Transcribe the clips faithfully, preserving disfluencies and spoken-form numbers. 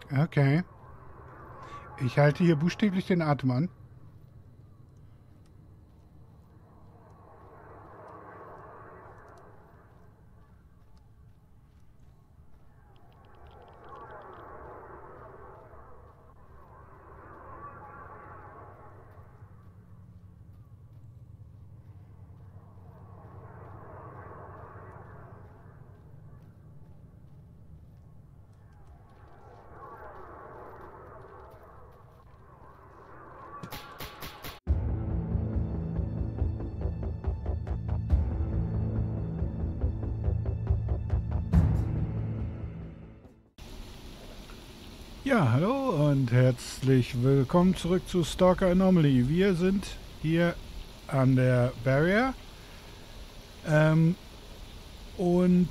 Okay. Ich halte hier buchstäblich den Atem an. Ja, hallo und herzlich willkommen zurück zu Stalker Anomaly. Wir sind hier an der Barrier ähm, und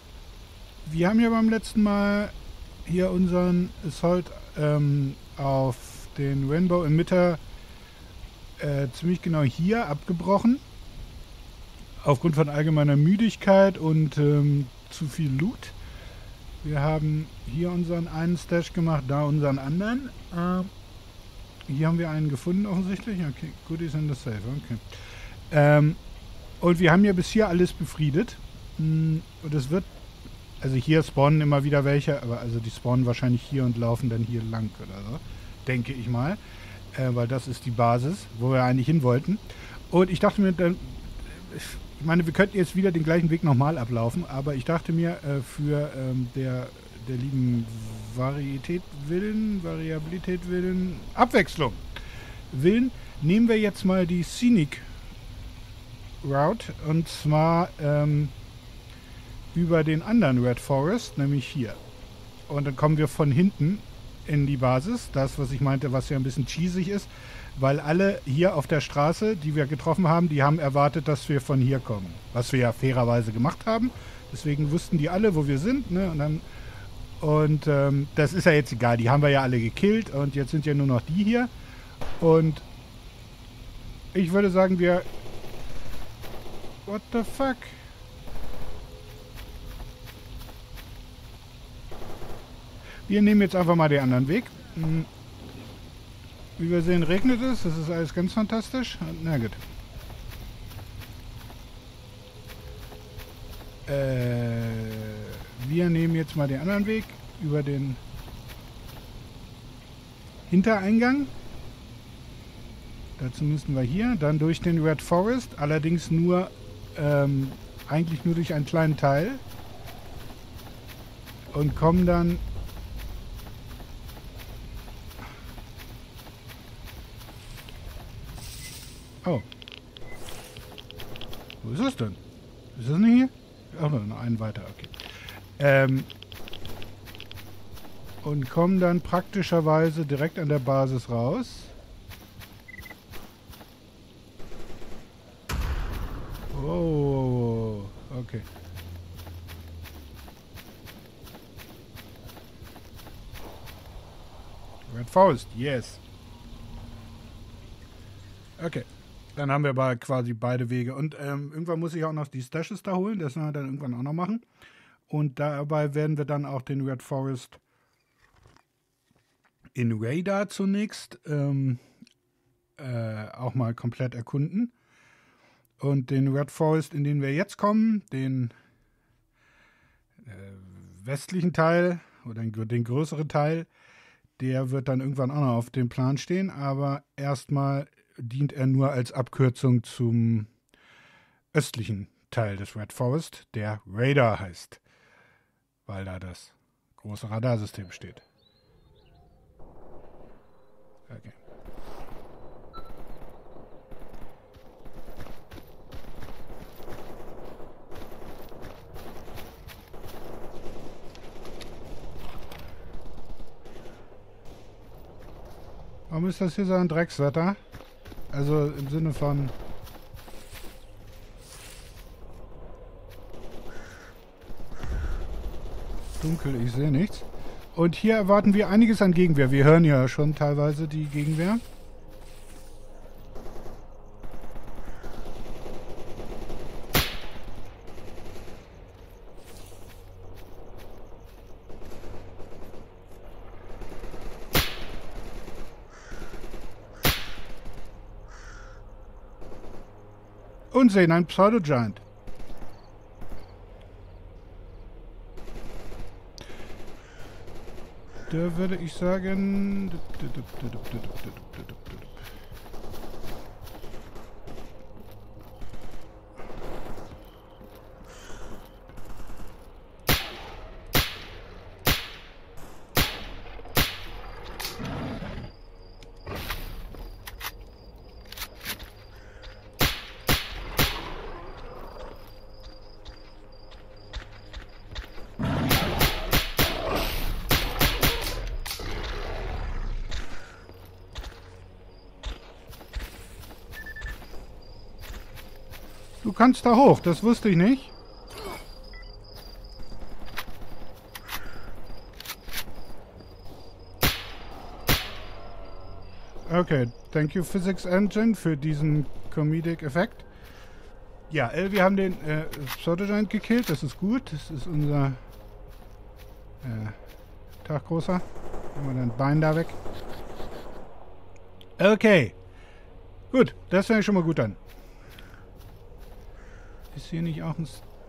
wir haben ja beim letzten Mal hier unseren Assault ähm, auf den Rainbow Emitter äh, ziemlich genau hier abgebrochen. Aufgrund von allgemeiner Müdigkeit und ähm, zu viel Loot. Wir haben hier unseren einen Stash gemacht, da unseren anderen. Äh, hier haben wir einen gefunden offensichtlich. Okay, Goodies in the safe. Okay. Ähm, und wir haben ja bis hier alles befriedet. Und es wird, also hier spawnen immer wieder welche, aber also die spawnen wahrscheinlich hier und laufen dann hier lang oder so. Denke ich mal. Äh, weil das ist die Basis, wo wir eigentlich hin wollten. Und ich dachte mir dann, ich meine, wir könnten jetzt wieder den gleichen Weg nochmal ablaufen, aber ich dachte mir, äh, für ähm, der, der lieben Varietät willen, Variabilität willen, Abwechslung willen, nehmen wir jetzt mal die Scenic Route und zwar ähm, über den anderen Red Forest, nämlich hier. Und dann kommen wir von hinten in die Basis, das, was ich meinte, was ja ein bisschen cheesig ist. Weil alle hier auf der Straße, die wir getroffen haben, die haben erwartet, dass wir von hier kommen. Was wir ja fairerweise gemacht haben. Deswegen wussten die alle, wo wir sind. Ne? Und, dann, und ähm, das ist ja jetzt egal. Die haben wir ja alle gekillt. Und jetzt sind ja nur noch die hier. Und ich würde sagen, wir... What the fuck? Wir nehmen jetzt einfach mal den anderen Weg. Hm. Wie wir sehen, regnet es. Das ist alles ganz fantastisch. Na gut. Äh, wir nehmen jetzt mal den anderen Weg über den Hintereingang. Dazu müssten wir hier. Dann durch den Red Forest. Allerdings nur, ähm, eigentlich nur durch einen kleinen Teil. Und kommen dann... Oh. Wo ist es denn? Ist das nicht hier? Ach, noch einen weiter, okay. Ähm, und kommen dann praktischerweise direkt an der Basis raus. Oh, okay. Red Forest, yes. Okay. Dann haben wir aber quasi beide Wege. Und ähm, irgendwann muss ich auch noch die Stashes da holen. Das werden wir dann irgendwann auch noch machen. Und dabei werden wir dann auch den Red Forest in Radar zunächst ähm, äh, auch mal komplett erkunden. Und den Red Forest, in den wir jetzt kommen, den äh, westlichen Teil oder den, den größeren Teil, der wird dann irgendwann auch noch auf dem Plan stehen. Aber erstmal dient er nur als Abkürzung zum östlichen Teil des Red Forest, der Radar heißt, weil da das große Radarsystem steht. Okay. Warum ist das hier so ein Dreckswetter? Also im Sinne von... Dunkel, ich sehe nichts. Und hier erwarten wir einiges an Gegenwehr. Wir hören ja schon teilweise die Gegenwehr. Und sehen einen Pseudo-Giant. Da würde ich sagen... Du kannst da hoch, das wusste ich nicht. Okay, thank you Physics Engine für diesen Comedic-Effekt. Ja, äh, wir haben den äh, Pseudo-Giant gekillt, das ist gut. Das ist unser äh, Tag großer. Nehmen wir dein Bein da weg. Okay. Gut, das fängt schon mal gut an. Ist hier nicht auch ein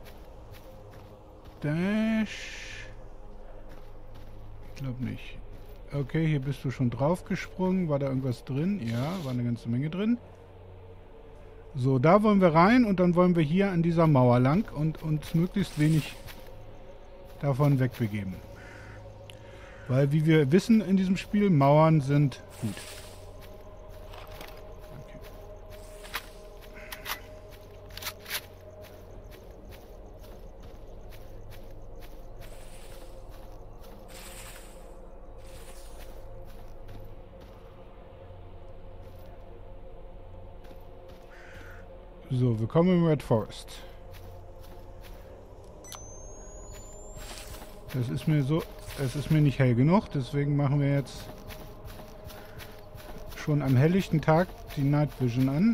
Stash? Ich glaube nicht. Okay, hier bist du schon drauf gesprungen. War da irgendwas drin? Ja, war eine ganze Menge drin. So, da wollen wir rein und dann wollen wir hier an dieser Mauer lang und uns möglichst wenig davon wegbegeben. Weil, wie wir wissen in diesem Spiel, Mauern sind gut. So, willkommen im Red Forest. Das ist mir so, es ist mir nicht hell genug, deswegen machen wir jetzt schon am helllichten Tag die Night Vision an.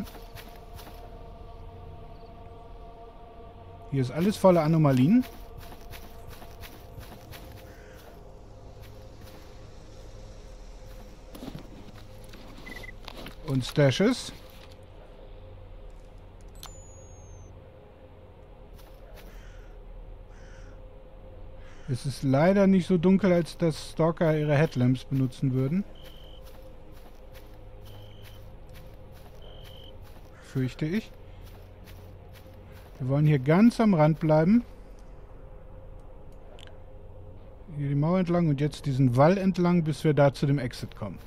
Hier ist alles voller Anomalien. Und Stashes. Es ist leider nicht so dunkel, als dass Stalker ihre Headlamps benutzen würden. Fürchte ich. Wir wollen hier ganz am Rand bleiben. Hier die Mauer entlang und jetzt diesen Wall entlang, bis wir da zu dem Exit kommen.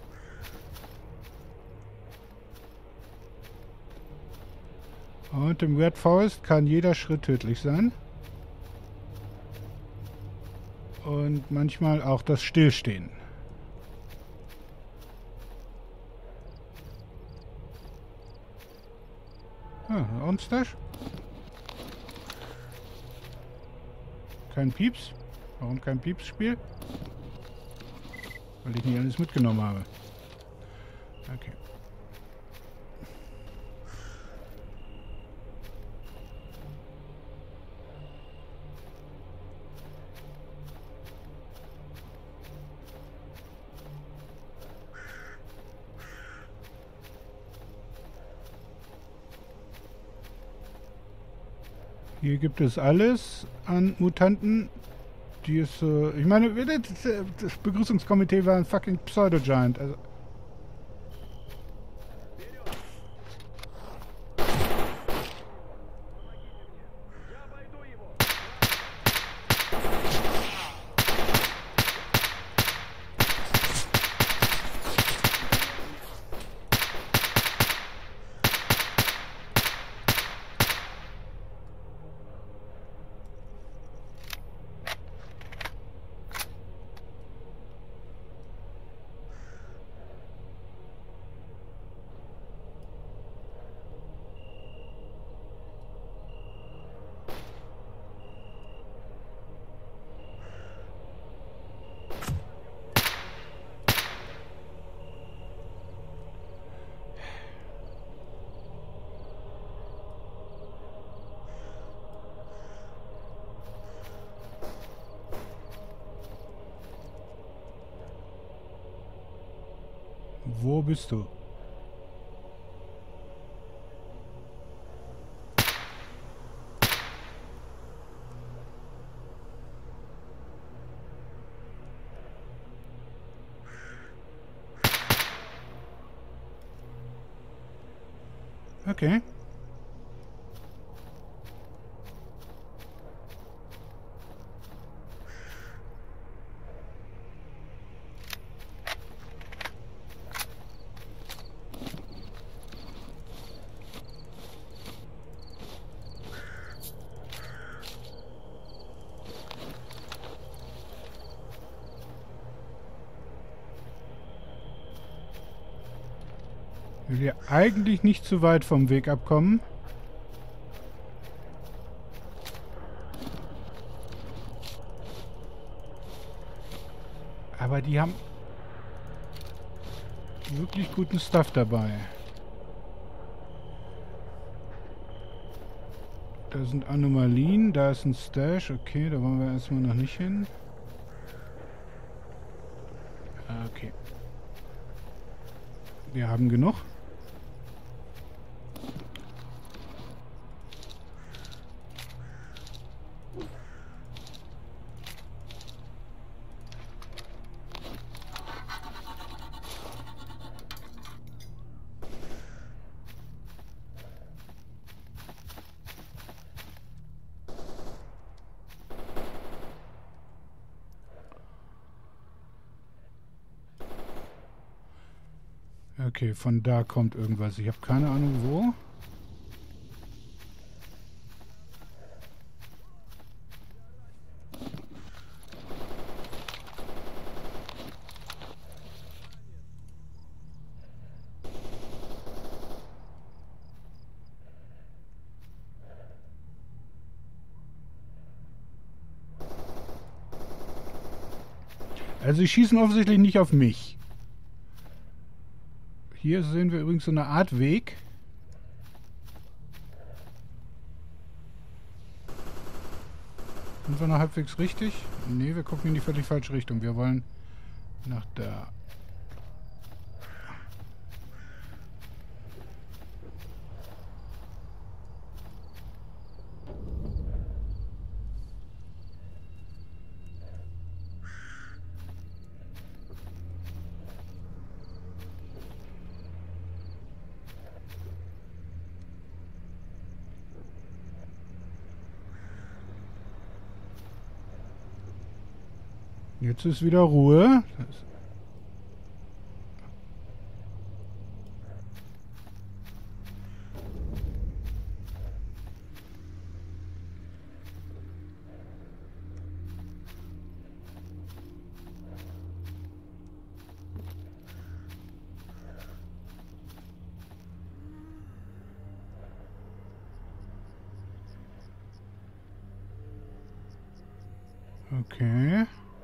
Und im Red Forest kann jeder Schritt tödlich sein. Und manchmal auch das Stillstehen. Ah, auch ein Stash. Kein Pieps. Warum kein Pieps-Spiel? Weil ich nicht alles mitgenommen habe. Okay. Hier gibt es alles an Mutanten, die es so... Äh, ich meine, das Begrüßungskomitee war ein fucking Pseudo-Giant. Also wo bist du? Okay. Ich will hier eigentlich nicht zu weit vom Weg abkommen. Aber die haben wirklich guten Stuff dabei. Da sind Anomalien, da ist ein Stash. Okay, da wollen wir erstmal noch nicht hin. Okay. Wir haben genug. Okay, von da kommt irgendwas. Ich habe keine Ahnung wo. Also sie schießen offensichtlich nicht auf mich. Hier sehen wir übrigens so eine Art Weg. Sind wir noch halbwegs richtig? Ne, wir gucken in die völlig falsche Richtung. Wir wollen nach da. Jetzt ist wieder Ruhe. Das okay.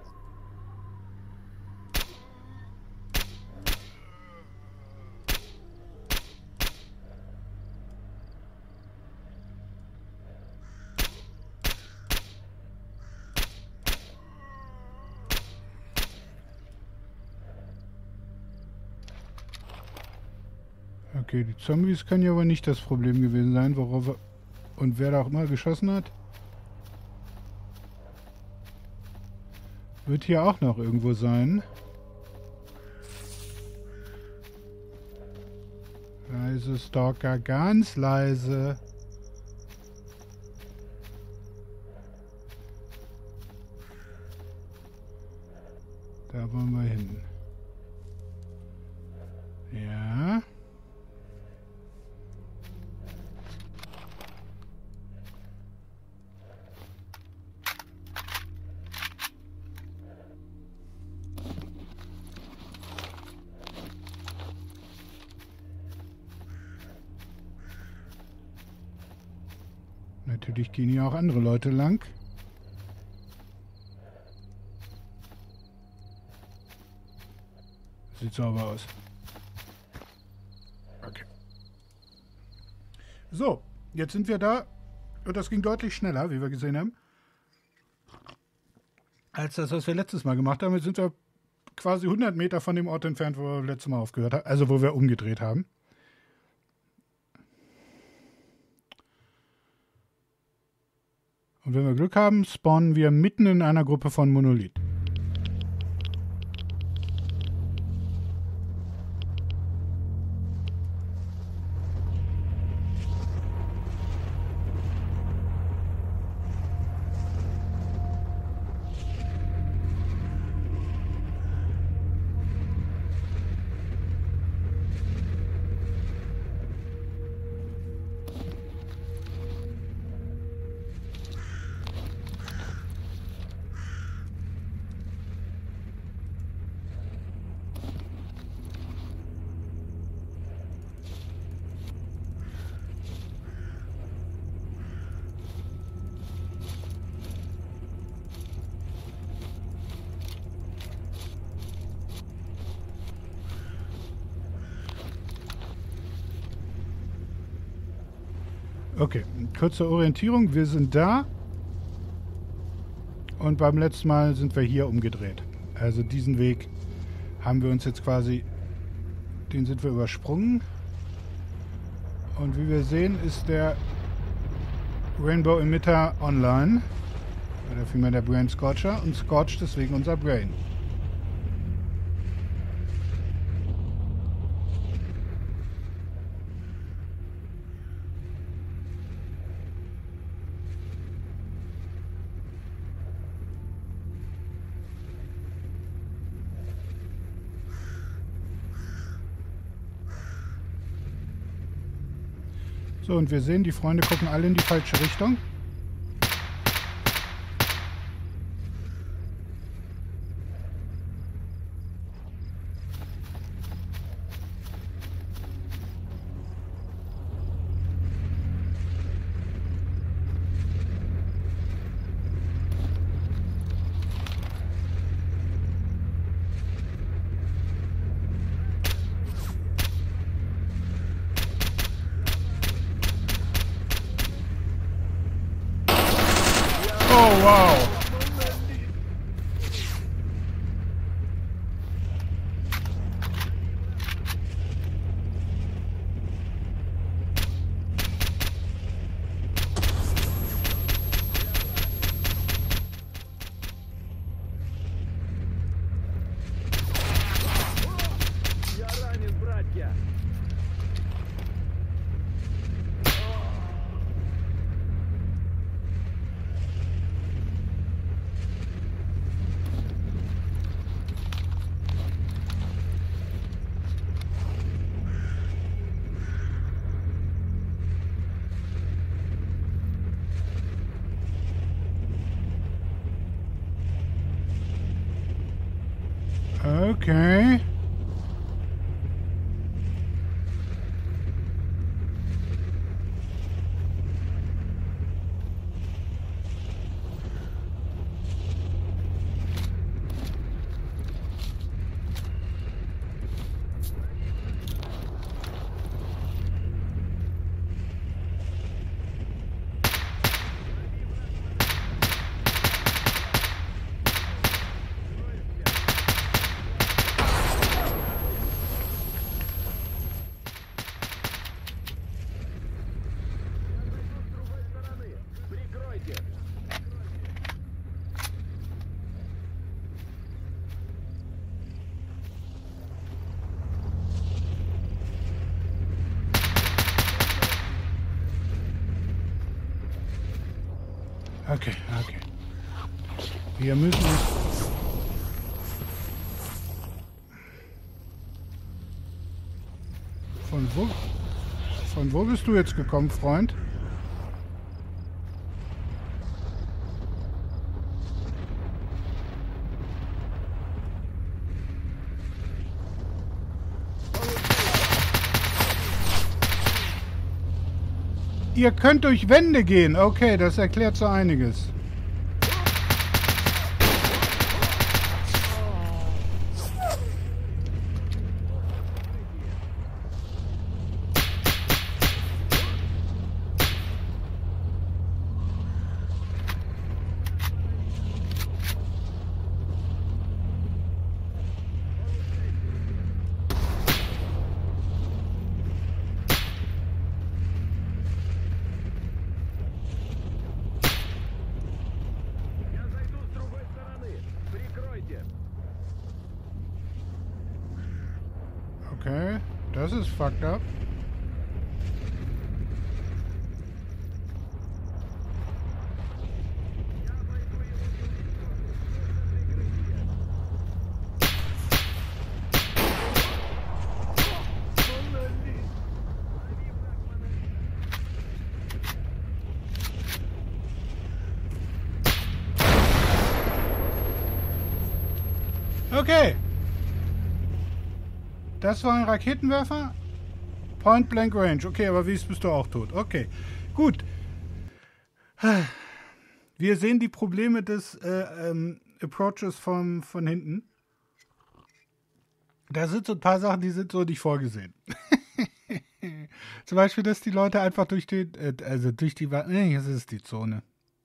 Okay, die Zombies können ja aber nicht das Problem gewesen sein, worauf er und wer da auch immer geschossen hat. Wird hier auch noch irgendwo sein. Leise, Stalker, ganz leise. Da wollen wir hin. Ja. Natürlich gehen hier auch andere Leute lang. Sieht sauber aus. Okay. So, jetzt sind wir da. Und das ging deutlich schneller, wie wir gesehen haben, als das, was wir letztes Mal gemacht haben. Jetzt sind wir quasi hundert Meter von dem Ort entfernt, wo wir letztes Mal aufgehört haben. Also wo wir umgedreht haben. Und wenn wir Glück haben, spawnen wir mitten in einer Gruppe von Monolith. Okay, kurze Orientierung. Wir sind da. Und beim letzten Mal sind wir hier umgedreht. Also diesen Weg haben wir uns jetzt quasi... Den sind wir übersprungen. Und wie wir sehen, ist der Rainbow Emitter online. Oder vielmehr der Brain Scorcher. Und scorcht deswegen unser Brain. So, und wir sehen, die Freunde gucken alle in die falsche Richtung. Oh, wow. Я ранен, братья! Okay. Прикройте! Okay, okay. Wir müssen uns... Von wo? Von wo bist du jetzt gekommen, Freund? Ihr könnt durch Wände gehen. Okay, das erklärt so einiges. Я зайду с другой стороны! Прикройте! Okay, das ist fucked up. Okay. Das war ein Raketenwerfer? Point Blank Range. Okay, aber wie ist, bist du auch tot? Okay, gut. Wir sehen die Probleme des äh, ähm, Approaches von, von hinten. Da sind so ein paar Sachen, die sind so nicht vorgesehen. Zum Beispiel, dass die Leute einfach durch die, äh, also durch die, Wa- nee, das ist die Zone.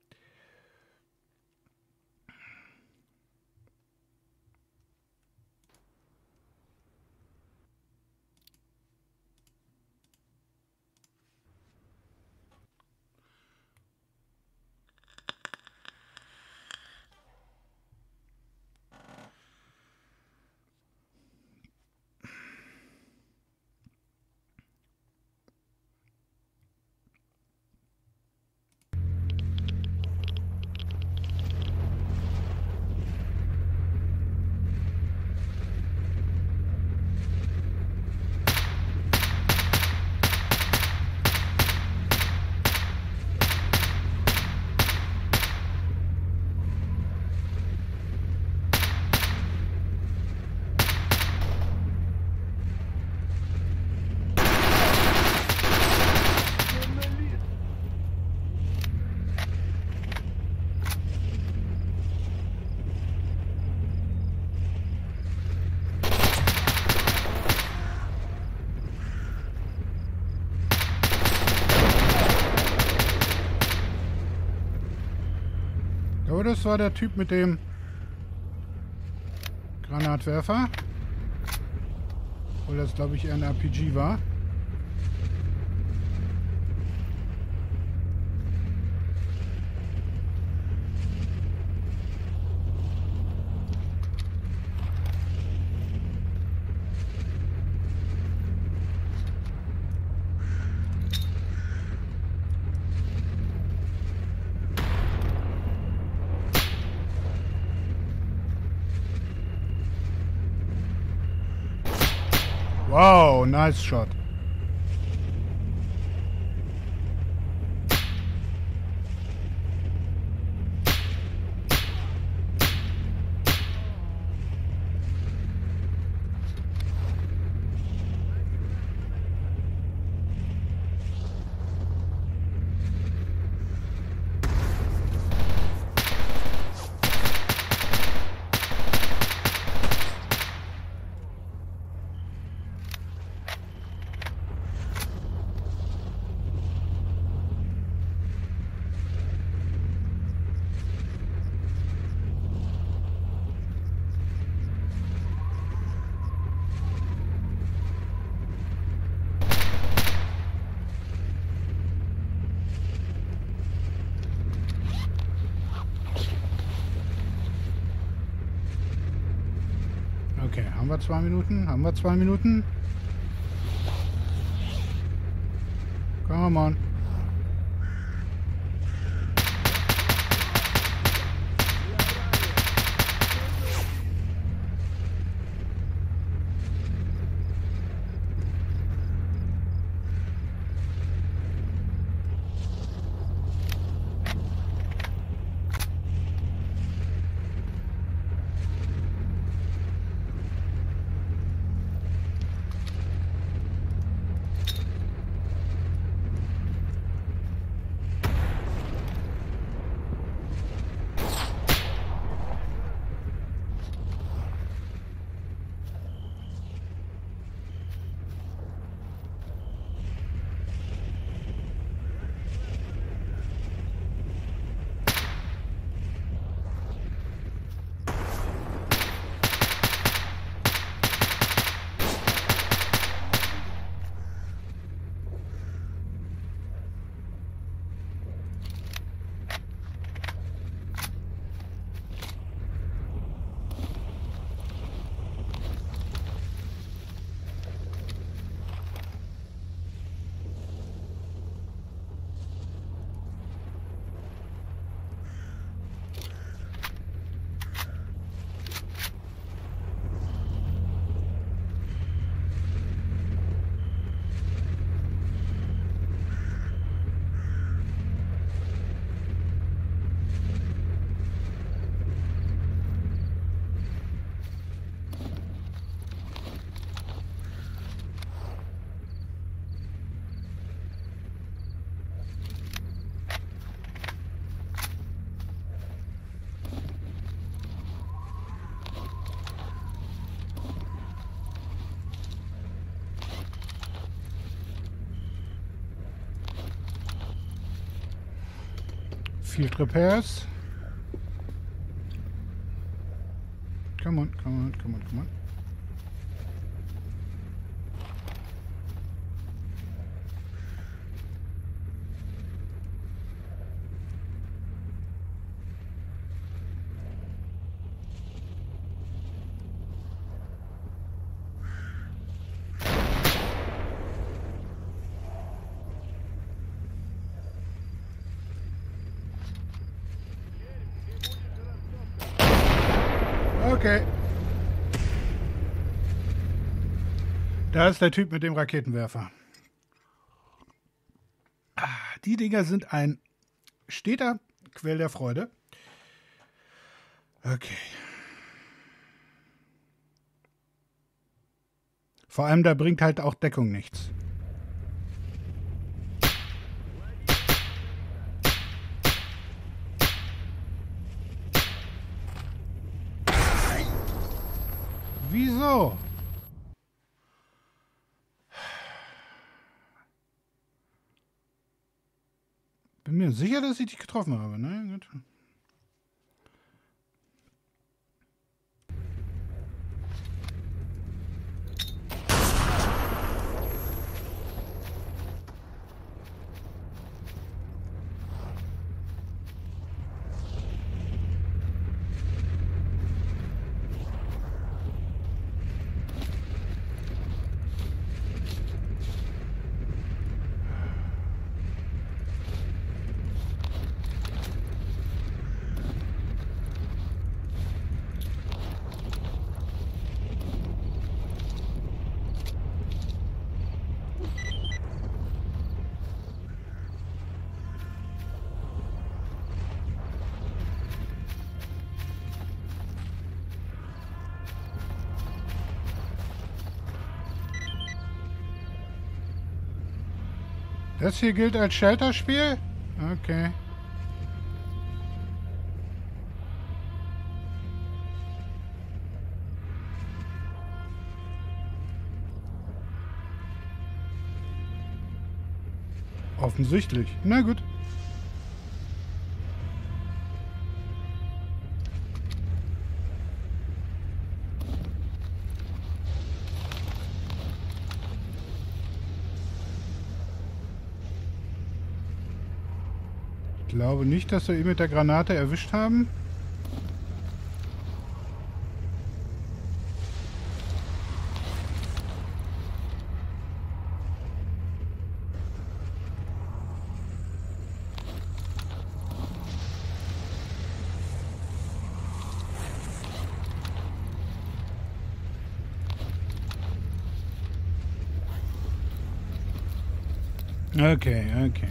Aber das war der Typ mit dem Granatwerfer. Obwohl das, glaube ich, eher ein R P G war. Wow, nice shot. Okay, haben wir zwei Minuten? Haben wir zwei Minuten? Come on. Field Repairs. Come on, come on, come on, come on. Okay. Da ist der Typ mit dem Raketenwerfer. Ah, die Dinger sind ein steter Quell der Freude. Okay. Vor allem, da bringt halt auch Deckung nichts. Wieso? Bin mir sicher, dass ich dich getroffen habe, ne? Gut. Das hier gilt als Shelter-Spiel? Okay. Offensichtlich. Na gut. Ich glaube nicht, dass wir ihn mit der Granate erwischt haben. Okay, okay.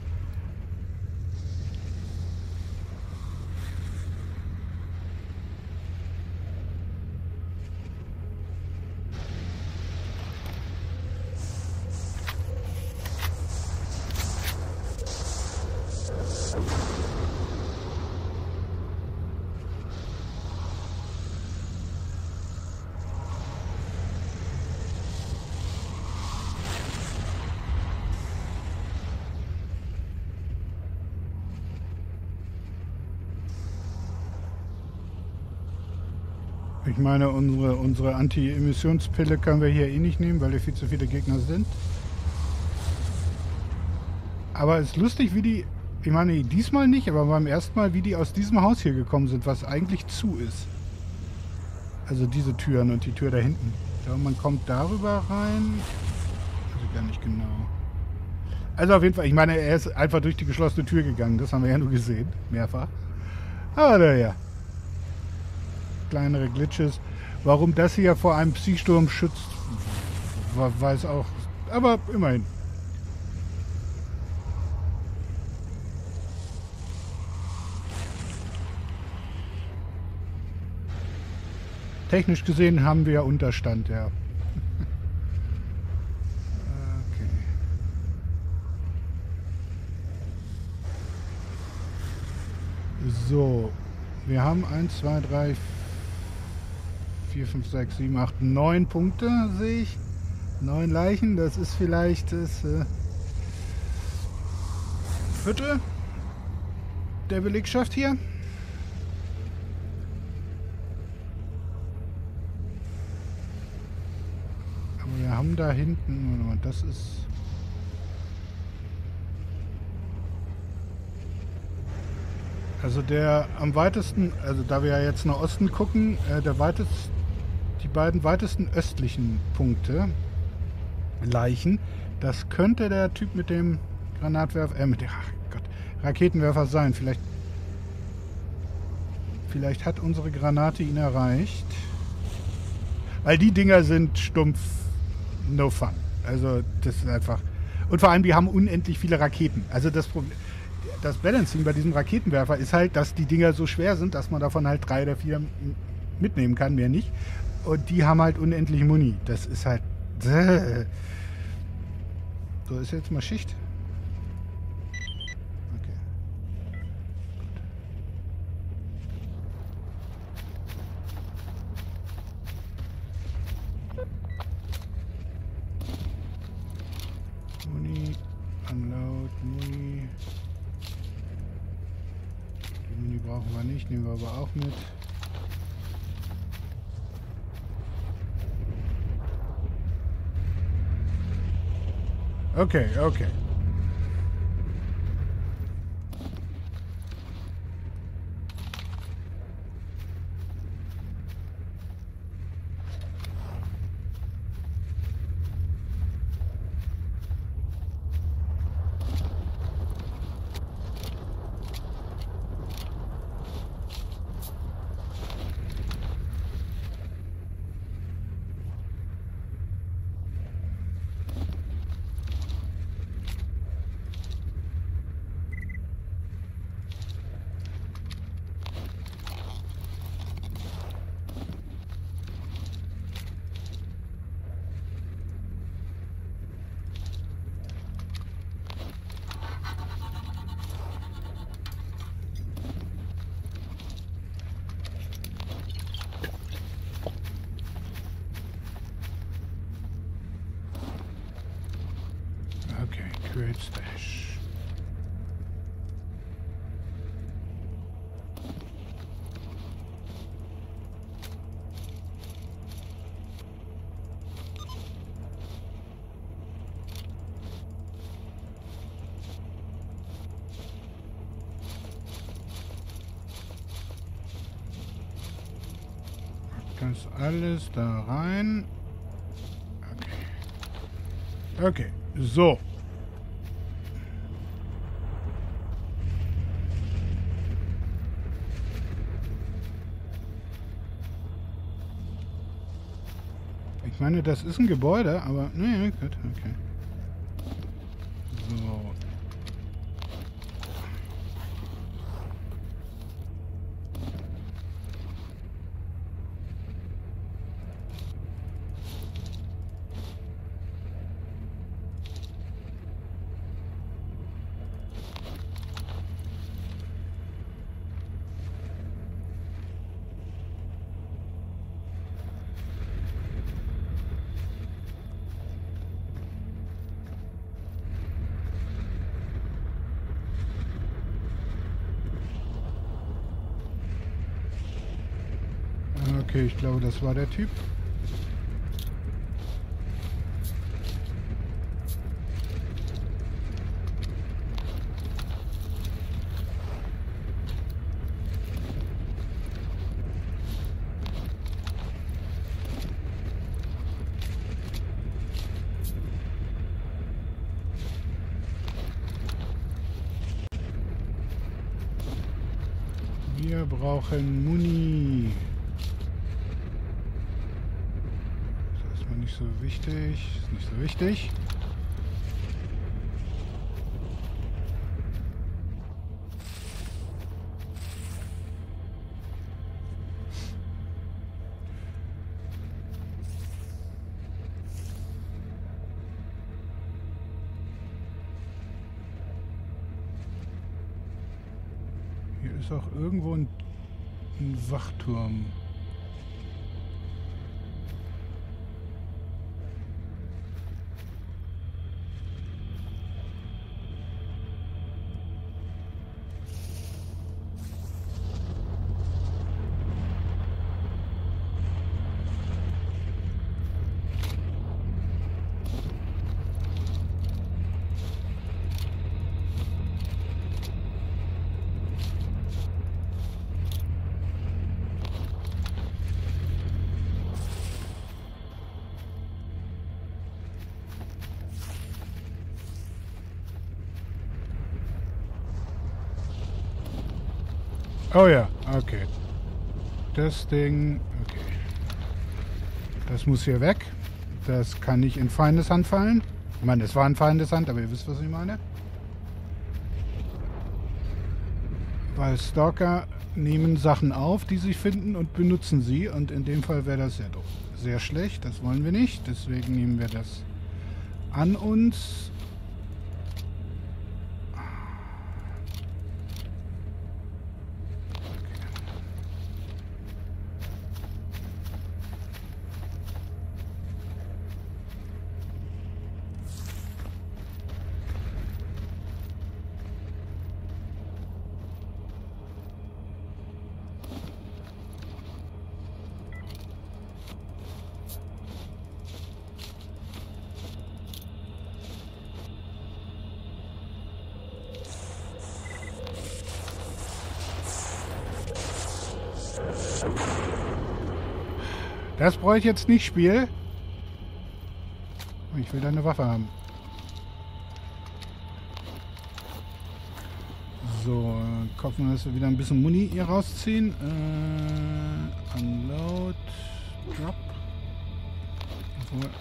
Ich meine, unsere, unsere Anti-Emissionspille können wir hier eh nicht nehmen, weil hier viel zu viele Gegner sind. Aber es ist lustig, wie die, ich meine, diesmal nicht, aber beim ersten Mal, wie die aus diesem Haus hier gekommen sind, was eigentlich zu ist. Also diese Türen und die Tür da hinten. Ich glaube, man kommt darüber rein. Also gar nicht genau. Also auf jeden Fall, ich meine, er ist einfach durch die geschlossene Tür gegangen. Das haben wir ja nur gesehen, mehrfach. Aber naja. Kleinere Glitches. Warum das hier vor einem Psysturm schützt, weiß auch. Aber immerhin. Technisch gesehen haben wir ja Unterstand, ja. Okay. So. Wir haben eins, zwei, drei, vier, fünf, sechs, sieben, acht, neun Punkte, sehe ich. Neun Leichen, das ist vielleicht das äh, Viertel. der Belegschaft hier. Aber wir haben da hinten... Und das ist... Also der am weitesten... Also da wir ja jetzt nach Osten gucken, äh, der weitest... Die beiden weitesten östlichen Punkte... Leichen. Das könnte der Typ mit dem Granatwerfer, äh, mit dem, ach Gott, Raketenwerfer sein. Vielleicht, vielleicht hat unsere Granate ihn erreicht. Weil die Dinger sind stumpf no fun. Also, das ist einfach, und vor allem, die haben unendlich viele Raketen. Also das Problem, das Balancing bei diesem Raketenwerfer ist halt, dass die Dinger so schwer sind, dass man davon halt drei oder vier mitnehmen kann, mehr nicht. Und die haben halt unendlich Muni. Das ist halt, so, ist jetzt mal Schicht. Okay. Gut. Muni, Unload, Muni. Die Muni brauchen wir nicht, nehmen wir aber auch mit. Okay, okay. Okay, create stash. Das alles da rein. Okay. Okay, so. Ich meine, das ist ein Gebäude, aber... Nee, gut, okay. So. Okay, ich glaube, das war der Typ. Wir brauchen Muni. Das ist mir nicht so wichtig. Ist nicht so wichtig. Hier ist auch irgendwo ein, ein Wachturm. Oh ja, okay. Das Ding... Okay. Das muss hier weg. Das kann nicht in Feindeshand fallen. Ich meine, es war in Feindeshand, aber ihr wisst, was ich meine. Weil Stalker nehmen Sachen auf, die sie finden, und benutzen sie. Und in dem Fall wäre das sehr doof. Sehr schlecht, das wollen wir nicht. Deswegen nehmen wir das an uns. Das brauche ich jetzt nicht, Spiel. Ich will deine Waffe haben. So, gucken wir, dass wir wieder ein bisschen Muni hier rausziehen. Äh, Unload, Drop. Obwohl.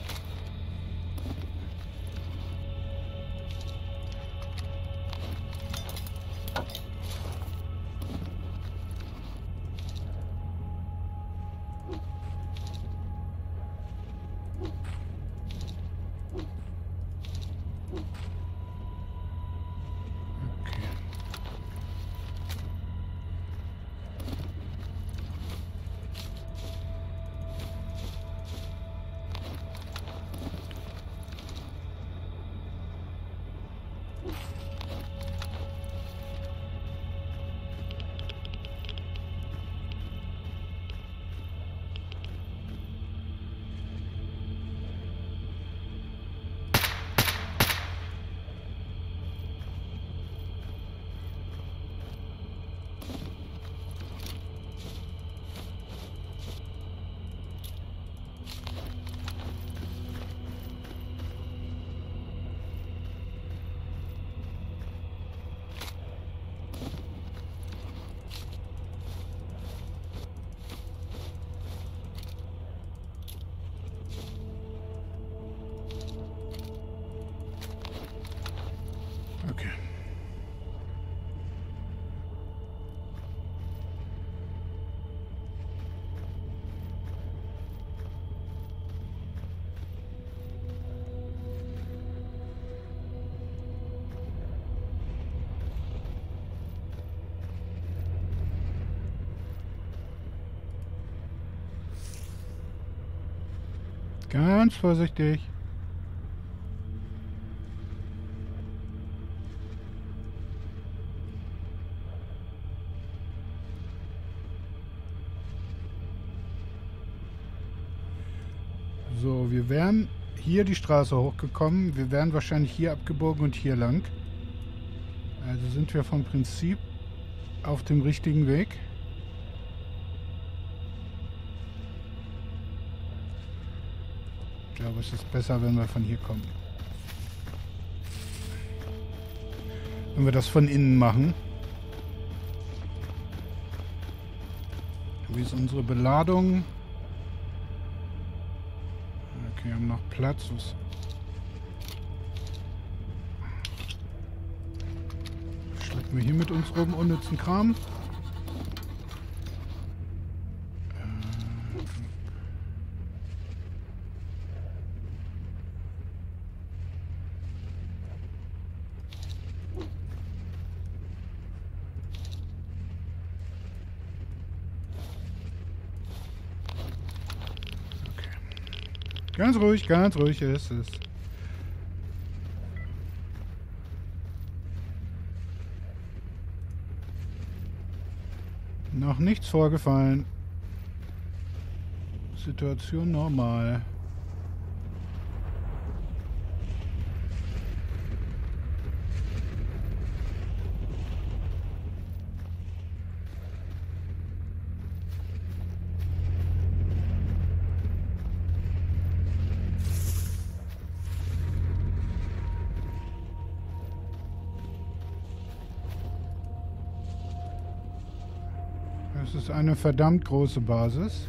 Okay. Ganz vorsichtig. So, wir wären hier die Straße hochgekommen. Wir wären wahrscheinlich hier abgebogen und hier lang. Also sind wir vom Prinzip auf dem richtigen Weg. Ich glaube, es ist besser, wenn wir von hier kommen. Wenn wir das von innen machen. Wie ist unsere Beladung? Okay, wir haben noch Platz. Was schleppen wir hier mit uns rum? Unnützen Kram. Ganz ruhig, ganz ruhig ist es. Noch nichts vorgefallen. Situation normal. Das ist eine verdammt große Basis.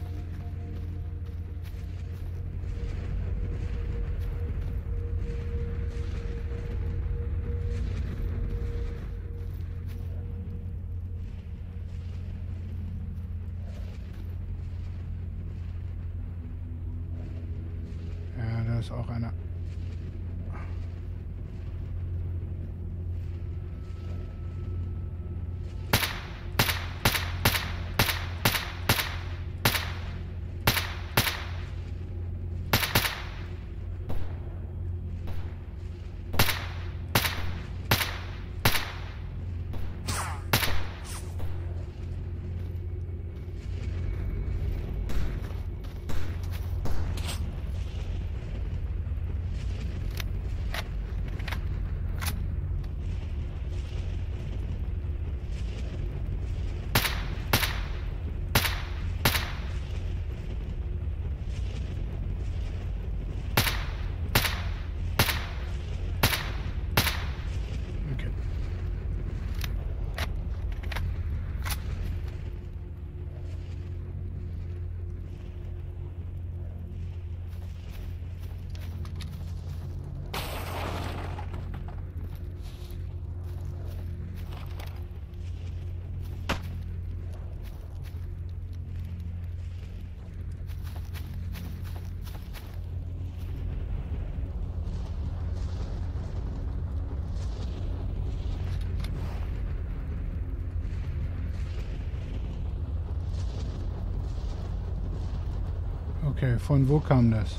Ja, da ist auch einer. Okay, von wo kam das?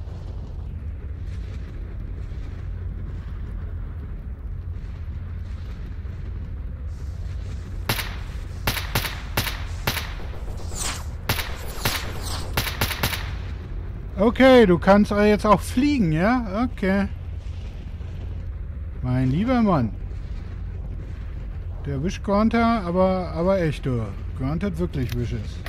Okay, du kannst jetzt auch fliegen, ja? Okay. Mein lieber Mann. Der Wish Grunter, aber, aber echt, du. Gruntet wirklich Wishes.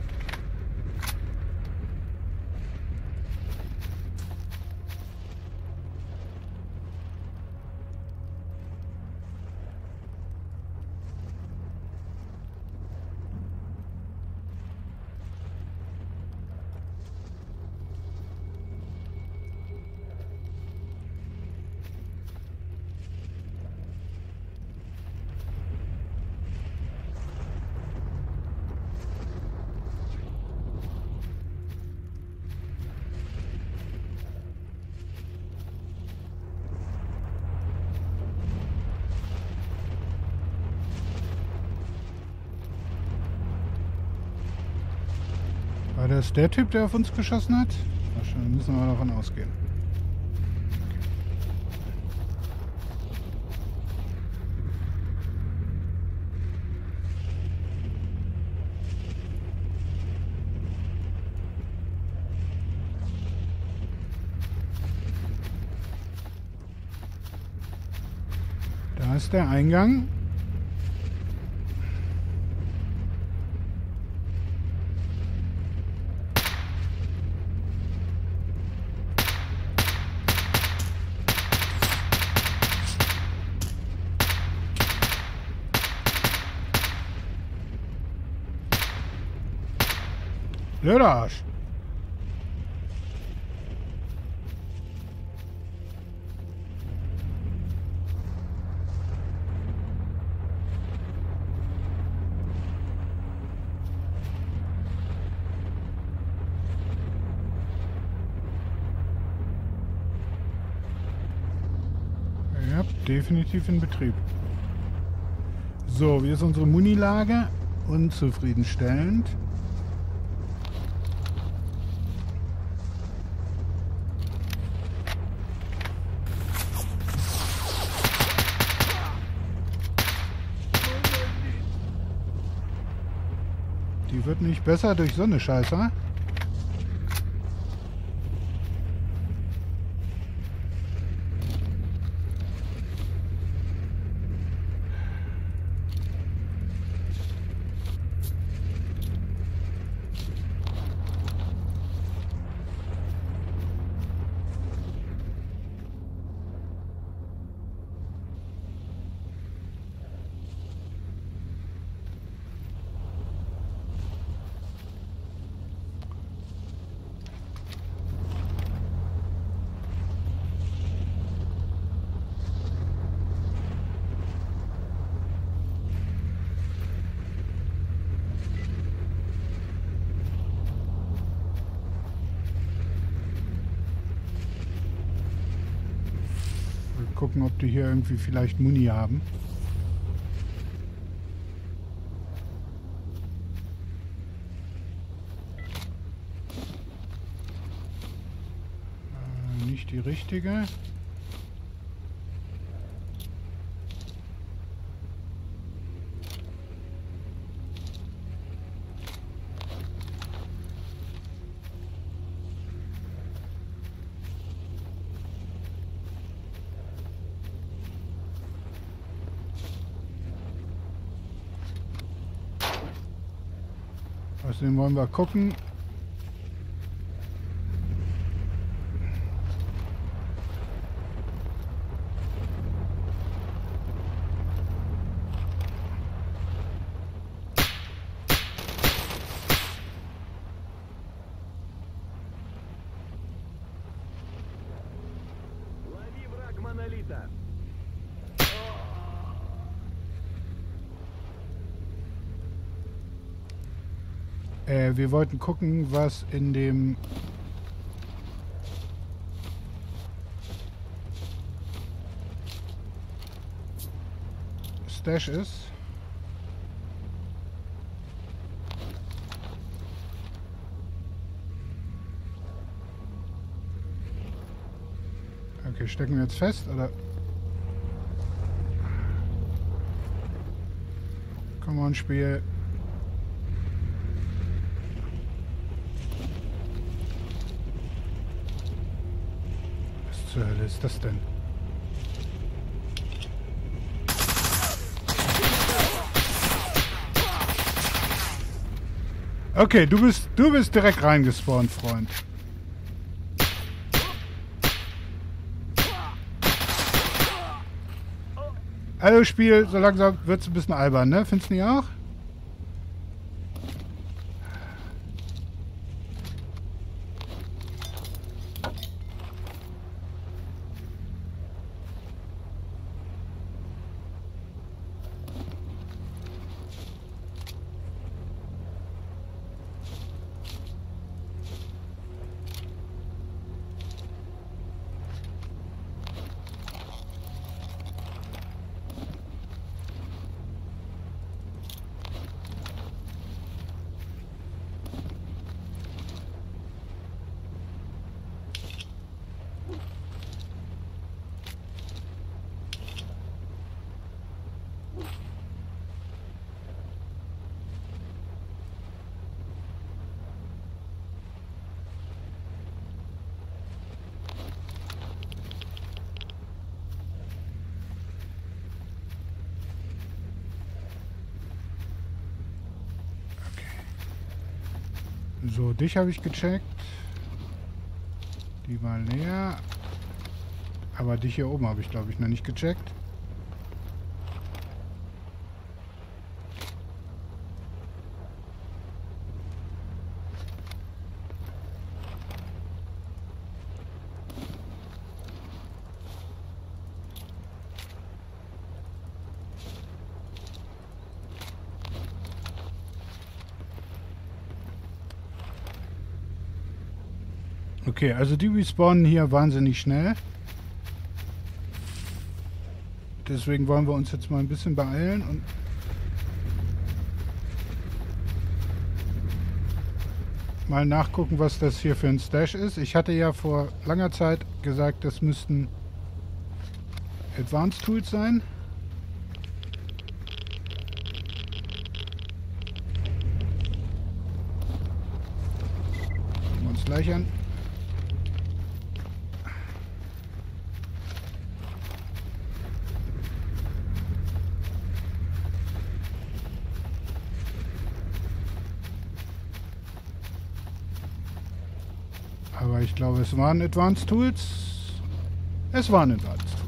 War das der Typ, der auf uns geschossen hat? Wahrscheinlich müssen wir davon ausgehen. Da ist der Eingang. Der Arsch. Ja, definitiv in Betrieb. So, wie ist unsere Munilage? Unzufriedenstellend. Die wird nicht besser durch so eine Scheiße. Gucken, ob die hier irgendwie vielleicht Muni haben. Äh, nicht die richtige. Außerdem wollen wir gucken. Лови враг монолита. Äh, wir wollten gucken, was in dem Stash ist. Okay, stecken wir jetzt fest, oder? Come on, Spiel. Was zur Hölle ist das denn? Okay, du bist du bist direkt reingespawnt, Freund. Also Spiel, so langsam wird es ein bisschen albern, ne? Findest du nicht auch? So, dich habe ich gecheckt. Die mal näher. Aber dich hier oben habe ich, glaube ich, noch nicht gecheckt. Okay, also die respawnen hier wahnsinnig schnell. Deswegen wollen wir uns jetzt mal ein bisschen beeilen und mal nachgucken, was das hier für ein Stash ist. Ich hatte ja vor langer Zeit gesagt, das müssten Advanced Tools sein. Gucken wir uns gleich an. Aber ich glaube, es waren Advanced Tools. Es waren Advanced Tools.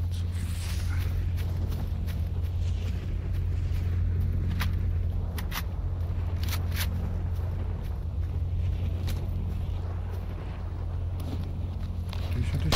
Ich hatte ich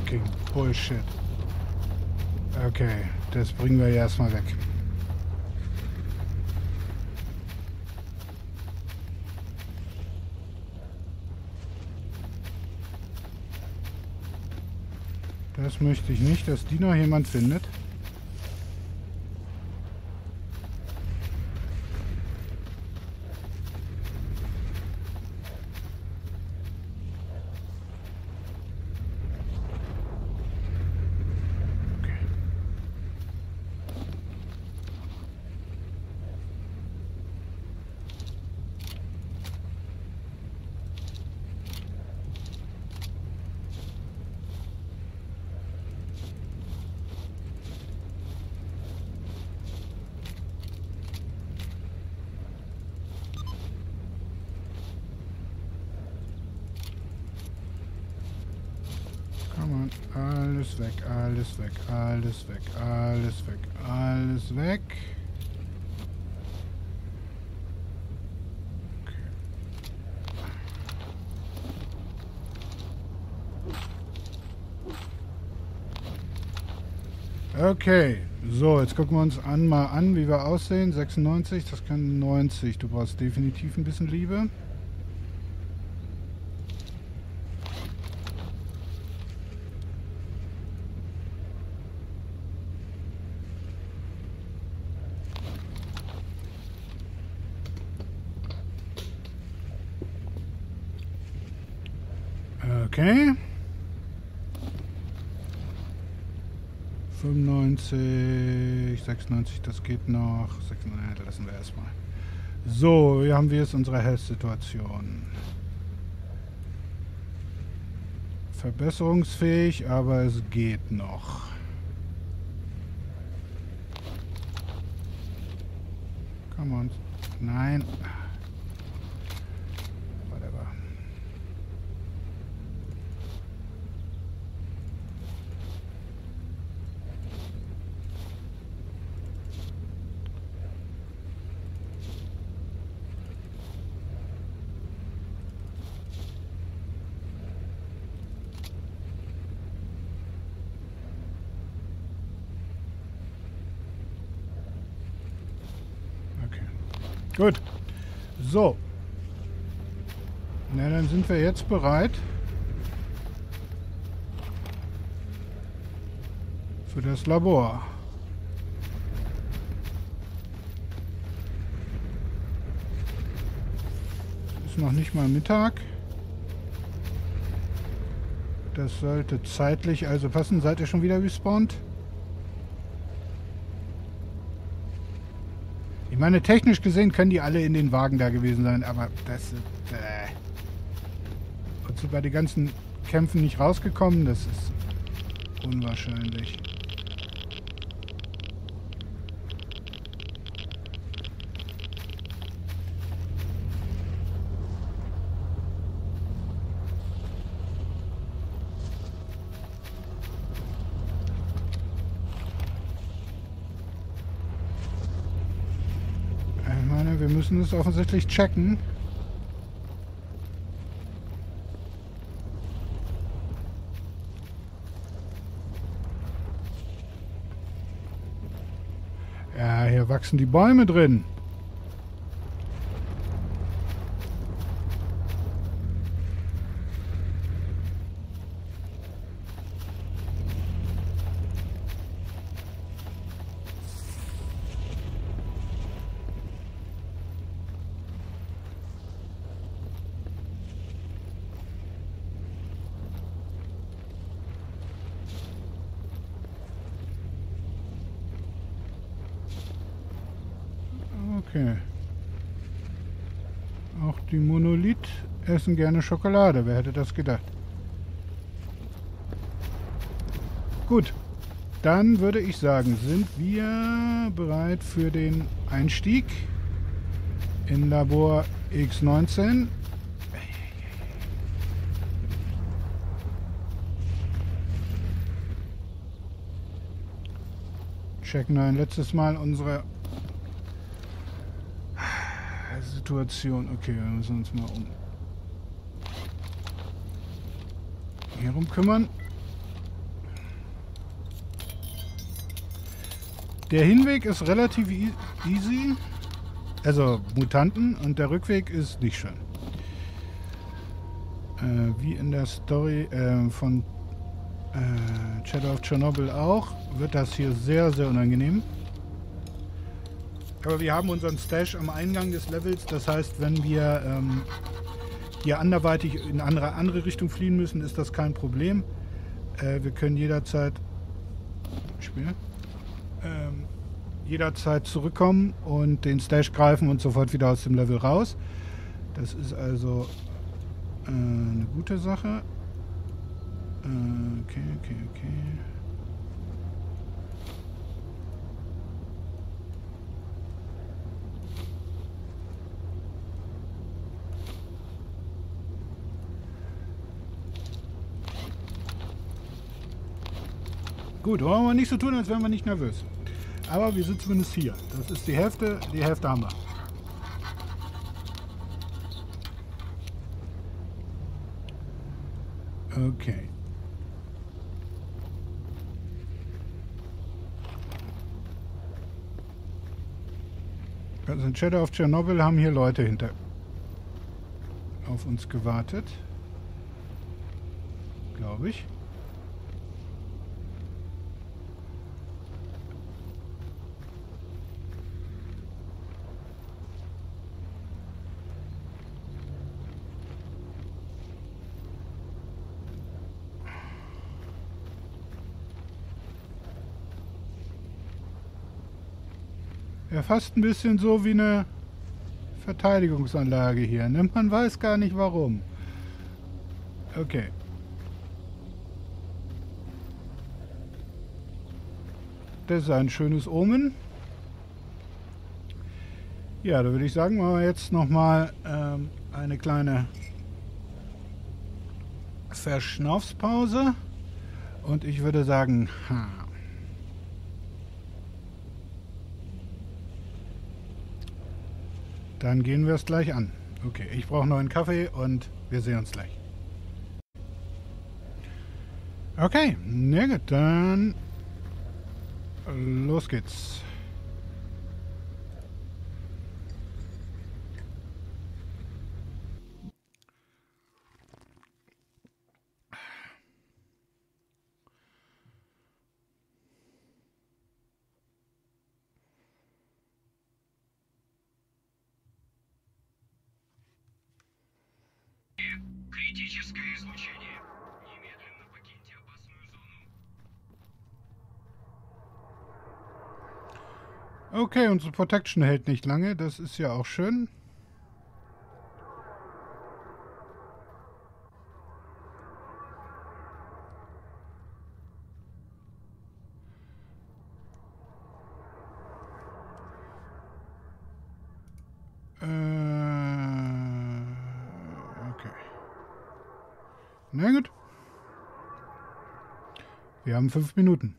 fucking Bullshit. Okay, das bringen wir ja erstmal weg. Das möchte ich nicht, dass die noch jemand findet. Alles weg, alles weg, alles weg, alles weg, alles weg. Okay. Okay, so, jetzt gucken wir uns an, mal an, wie wir aussehen. sechsundneunzig, das kann neunzig. Du brauchst definitiv ein bisschen Liebe. Okay. fünfundneunzig, sechsundneunzig, das geht noch. sechsundneunzig, lassen wir erstmal. So, hier haben wir jetzt unsere Health-Situation. Verbesserungsfähig, aber es geht noch. Come on. Nein. Whatever. Gut. So. Na, dann sind wir jetzt bereit für das Labor. Es ist noch nicht mal Mittag. Das sollte zeitlich also passen. Seid ihr schon wieder respawned? Ich meine, technisch gesehen können die alle in den Wagen da gewesen sein, aber das ist... Äh, und so bei den ganzen Kämpfen nicht rausgekommen, das ist unwahrscheinlich. Wir müssen es offensichtlich checken. Ja, hier wachsen die Bäume drin. Okay. Auch die Monolith essen gerne Schokolade. Wer hätte das gedacht? Gut. Dann würde ich sagen, sind wir bereit für den Einstieg in Labor X neunzehn. Checken ein letztes Mal unsere Situation. Okay, wir müssen uns mal um hier rum kümmern. Der Hinweg ist relativ e easy. Also Mutanten. Und der Rückweg ist nicht schön. Äh, wie in der Story äh, von äh, Shadow of Chernobyl auch, wird das hier sehr, sehr unangenehm. Aber wir haben unseren Stash am Eingang des Levels. Das heißt, wenn wir ähm, hier anderweitig in eine andere, andere Richtung fliehen müssen, ist das kein Problem. Äh, wir können jederzeit Spiel, ähm, jederzeit zurückkommen und den Stash greifen und sofort wieder aus dem Level raus. Das ist also äh, eine gute Sache. Äh, okay, okay, okay. Gut, wollen wir nicht so tun, als wären wir nicht nervös. Aber wir sind zumindest hier. Das ist die Hälfte, die Hälfte haben wir. Okay. Also in Shadow of Chernobyl haben hier Leute hinter auf uns gewartet. Glaube ich. Ja, fast ein bisschen so wie eine Verteidigungsanlage hier. Ne? Man weiß gar nicht warum. Okay. Das ist ein schönes Omen. Ja, da würde ich sagen, machen wir jetzt nochmal ähm, eine kleine Verschnaufspause. Und ich würde sagen, ha. Dann gehen wir es gleich an. Okay, ich brauche noch einen Kaffee und wir sehen uns gleich. Okay, na gut, dann los geht's. Критическое излучение. Немедленно покиньте опасную зону. Okay, unsere Protection hält nicht lange, das ist ja auch schön. Na gut. Wir haben fünf Minuten.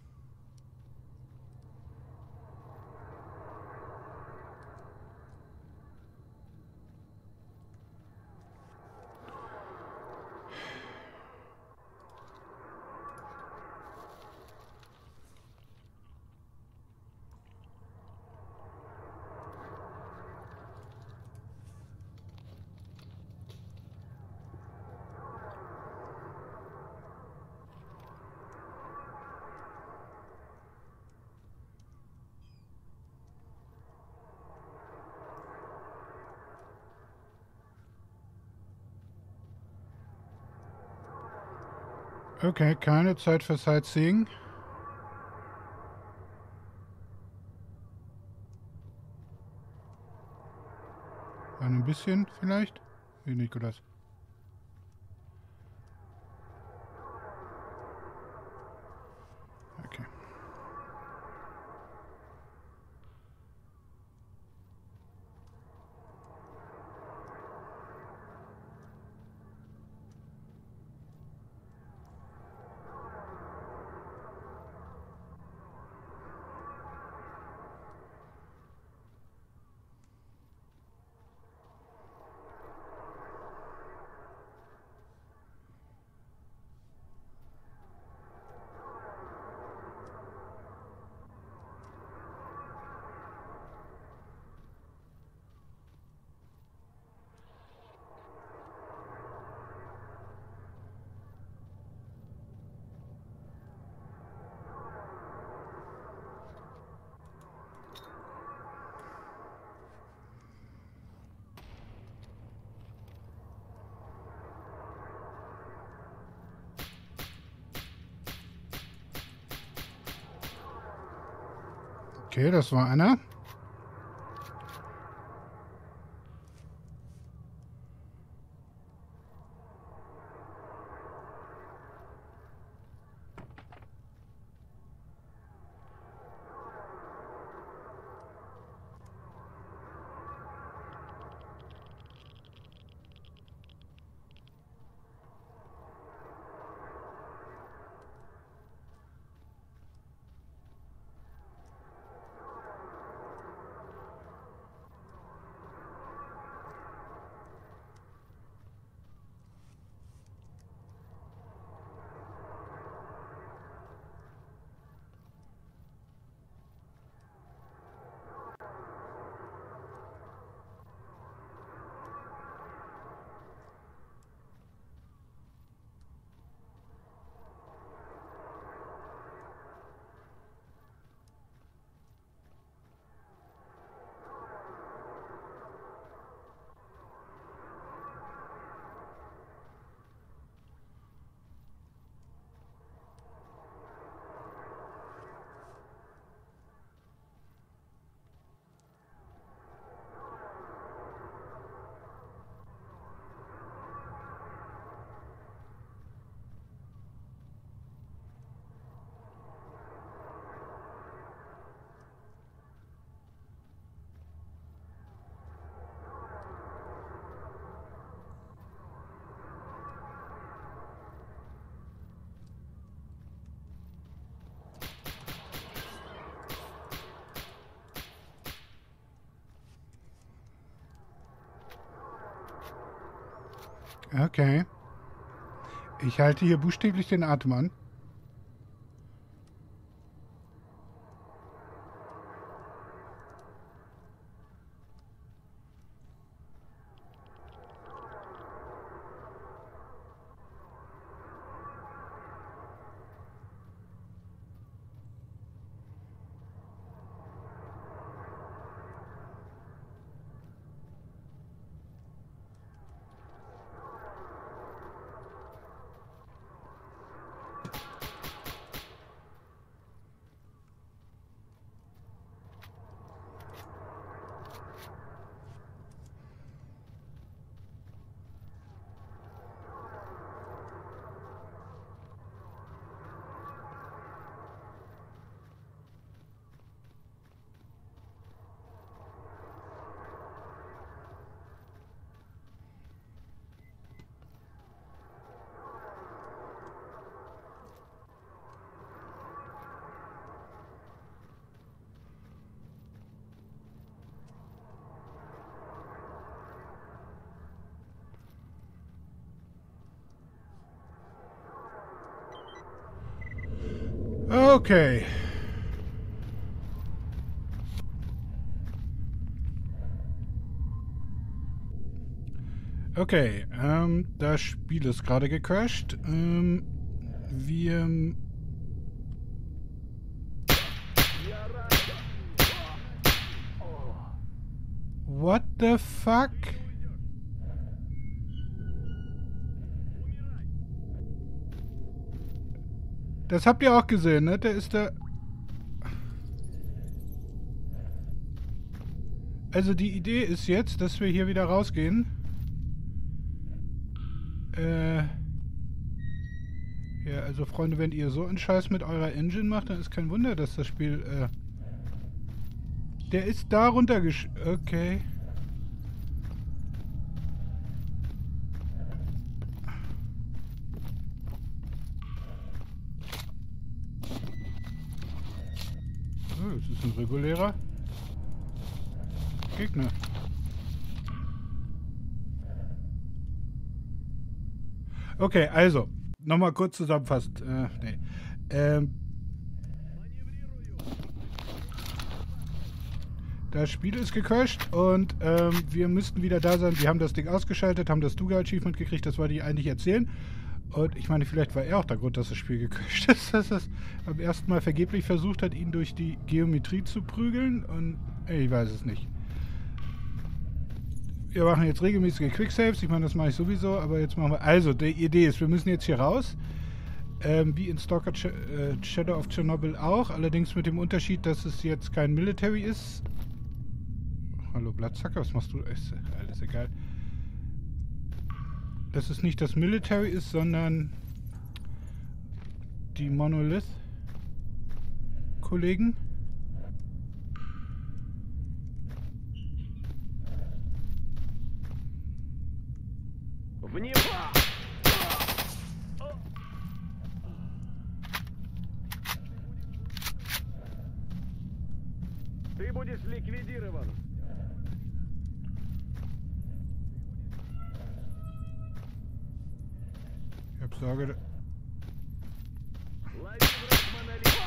Okay, keine Zeit für Sightseeing. Ein bisschen vielleicht? Wie Nikolas. Okay. Okay, das war einer. Okay. Ich halte hier buchstäblich den Atem an. Okay. Okay, ähm, das Spiel ist gerade gecrashed. Ähm, wir... What the fuck? Das habt ihr auch gesehen, ne? Der ist da... Also die Idee ist jetzt, dass wir hier wieder rausgehen. Äh... Ja, also Freunde, wenn ihr so einen Scheiß mit eurer Engine macht, dann ist kein Wunder, dass das Spiel... Äh Der ist da runtergesch... Okay. Oh, das ist ein regulärer Gegner. Okay, also, nochmal kurz zusammenfassend. Äh, nee. Ähm... Das Spiel ist gecrashed und ähm, wir müssten wieder da sein. Wir haben das Ding ausgeschaltet, haben das Duga-Achievement gekriegt, das wollte ich eigentlich erzählen. Und ich meine, vielleicht war er auch der Grund, dass das Spiel gecrashed ist, dass es beim ersten Mal vergeblich versucht hat, ihn durch die Geometrie zu prügeln. Und ich weiß es nicht. Wir machen jetzt regelmäßige Quicksaves. Ich meine, das mache ich sowieso, aber jetzt machen wir... Also, die Idee ist, wir müssen jetzt hier raus. Ähm, wie in Stalker Ch äh, Shadow of Chernobyl auch. Allerdings mit dem Unterschied, dass es jetzt kein Military ist. Hallo Blattsacker, was machst du? Ist alles egal. Dass es nicht das Military ist, sondern die Monolith-Kollegen. Внимание! Ты будешь ликвидирован. Ich hab Sorge. Лови враг монолита.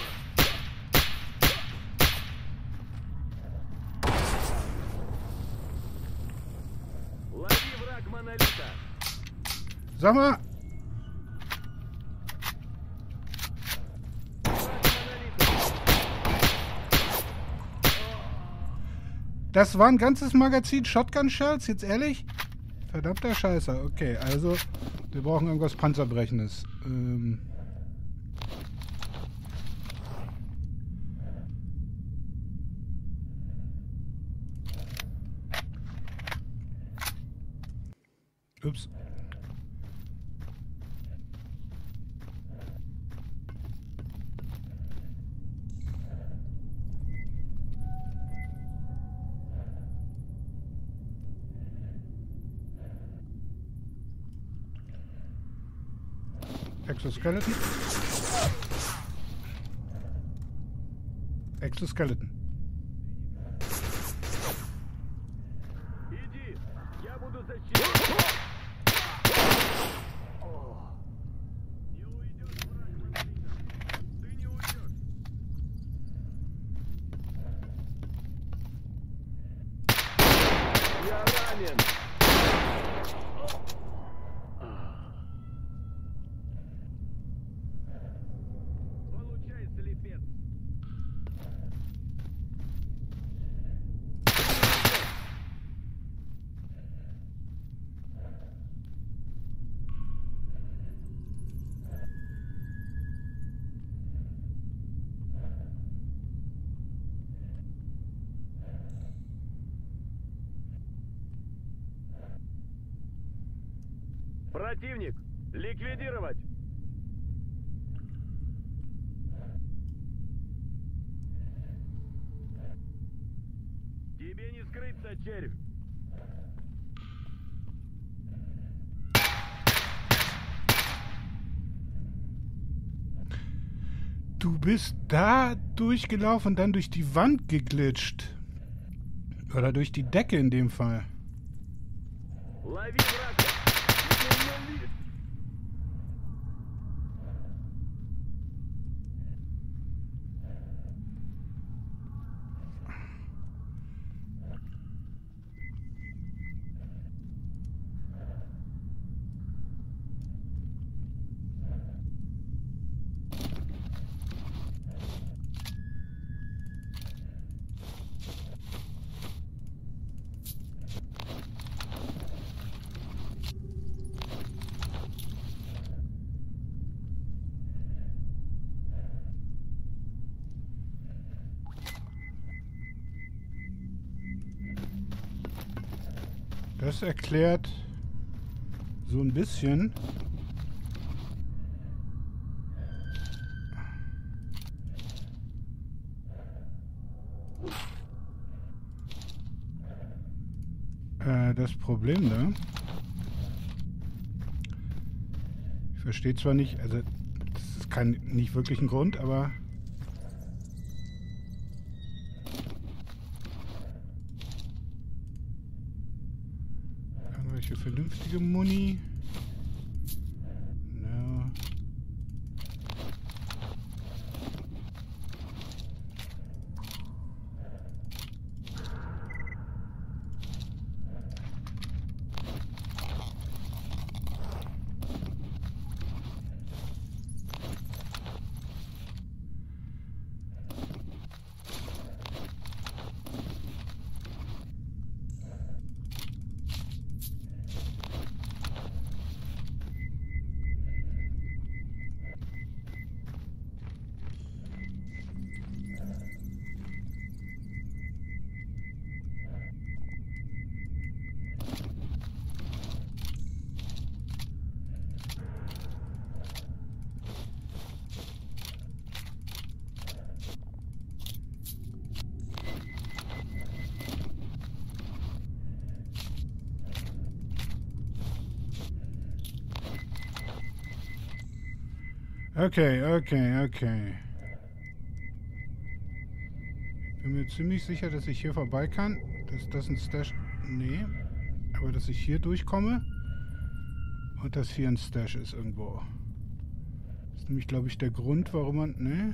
Лови враг монолита. Sag mal! Das war ein ganzes Magazin Shotgun-Shells, jetzt ehrlich? Verdammter Scheiße. Okay, also wir brauchen irgendwas Panzerbrechendes. Ähm... Ups. Exoskeleton. Exoskeleton. Иди, я буду защищать. Не уйдешь, враг монолита. Ты не уйдешь. Я ранен. Получай, слепец. Противник! Ликвидировать! Тебе не скрыться, червь! Du bist da durchgelaufen und dann durch die Wand geglitscht. Oder durch die Decke in dem Fall. Лови врага! Лови! Das erklärt so ein bisschen. Äh, das Problem da. Ich verstehe zwar nicht, also das ist kein nicht wirklich ein Grund, aber irgendwelche vernünftige Muni. No. Okay, okay, okay. Bin mir ziemlich sicher, dass ich hier vorbei kann. Dass das ein Stash... Nee. Aber dass ich hier durchkomme. Und dass hier ein Stash ist irgendwo. Das ist nämlich, glaube ich, der Grund, warum man... Nee.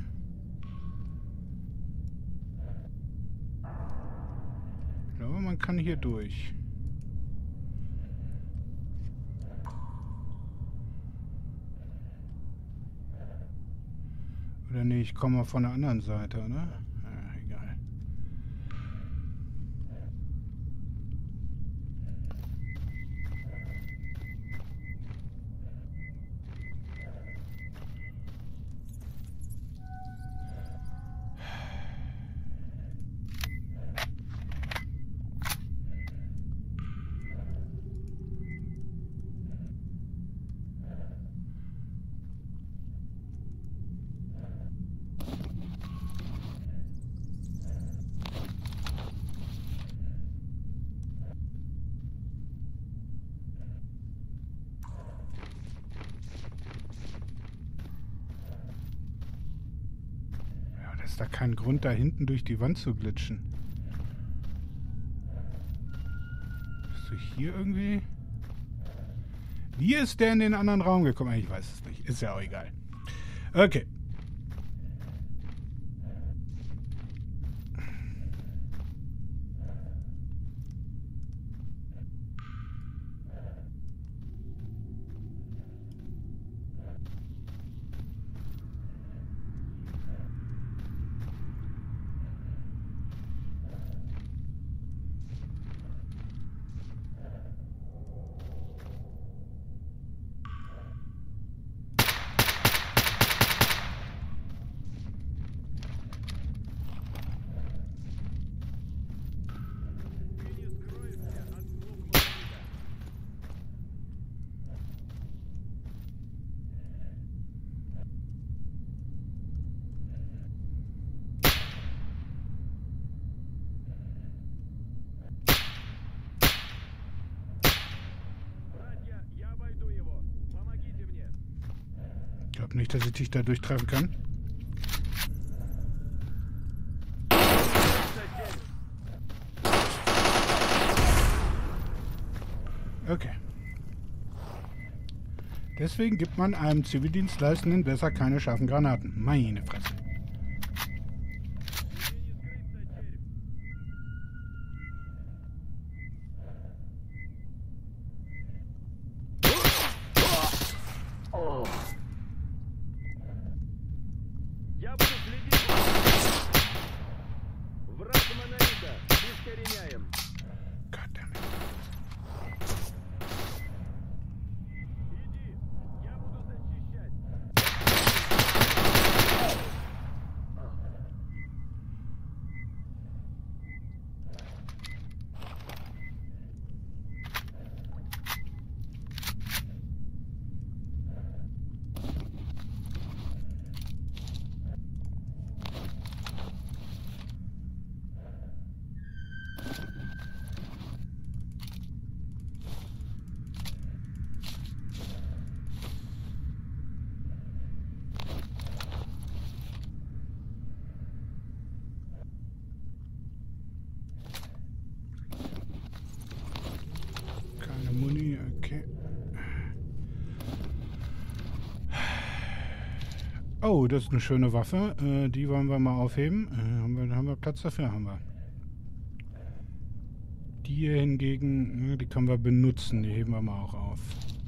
Ich glaube, man kann hier durch. Oder nee, ich komme von der anderen Seite, ne? Ja, egal. Ist da kein Grund, da hinten durch die Wand zu glitschen? Bist du hier irgendwie? Wie ist der in den anderen Raum gekommen? Ich weiß es nicht. Ist ja auch egal. Okay. Ich glaube nicht, dass ich dich da durchtreffen kann. Okay. Deswegen gibt man einem Zivildienstleistenden besser keine scharfen Granaten. Meine Fresse. Oh, das ist eine schöne Waffe. Äh, die wollen wir mal aufheben. Äh, haben, wir, haben wir Platz dafür? Haben wir. Die hier hingegen, die können wir benutzen. Die heben wir mal auch auf.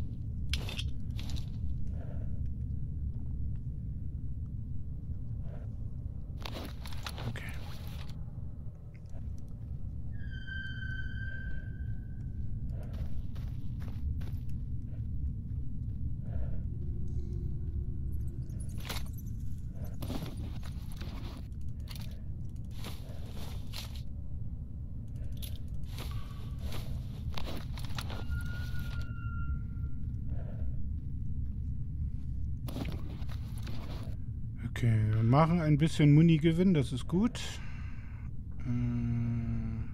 Okay. Okay, wir machen ein bisschen Muni-Gewinn, das ist gut. Ähm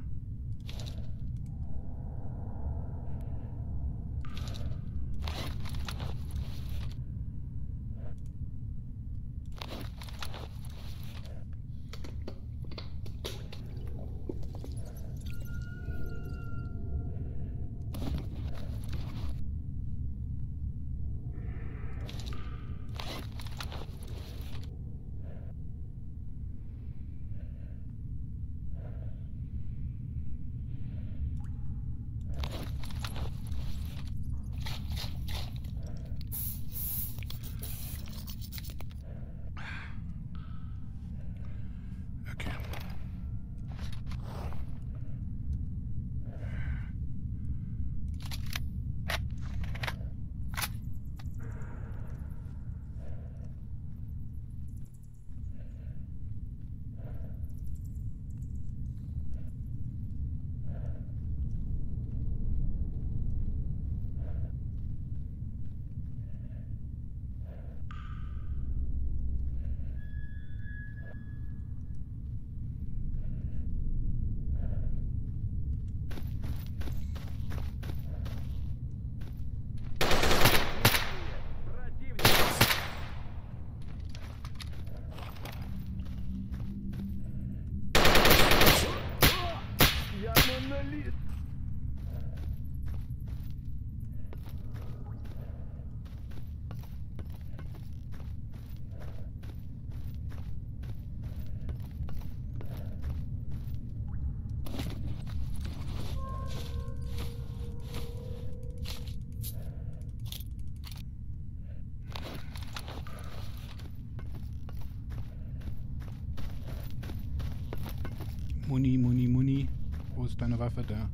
Журналист! Muni, Muni, Muni. Wo ist deine Waffe da?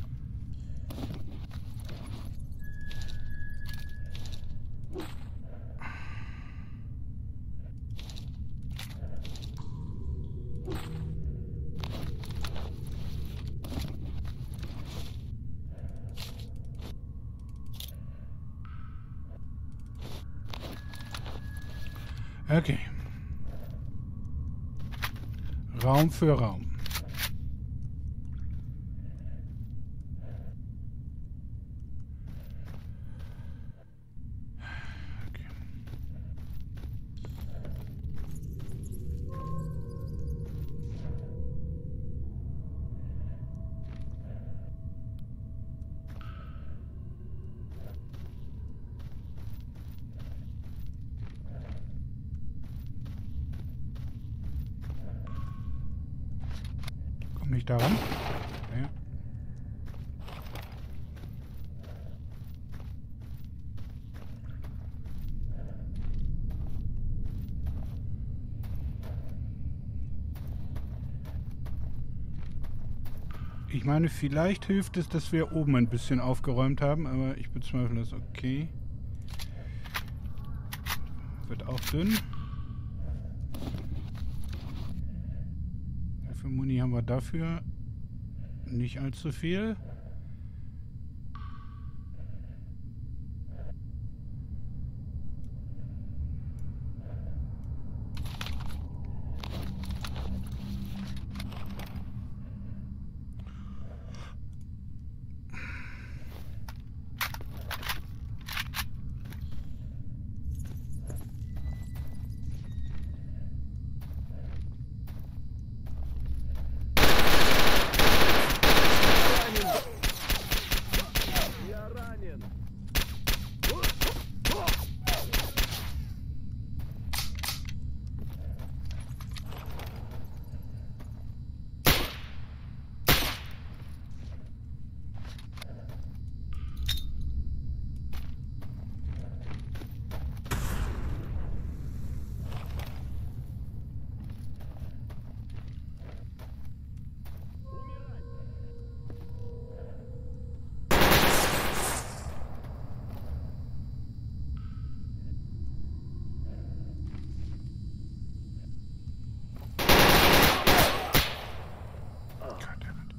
Okay. Raum für Raum. Okay. Komm nicht daran. Ja. Ich meine, vielleicht hilft es, dass wir oben ein bisschen aufgeräumt haben, aber ich bezweifle das. Okay. Wird auch dünn. Wie viel Muni haben wir dafür? Nicht allzu viel. Я ранен! Goddammit.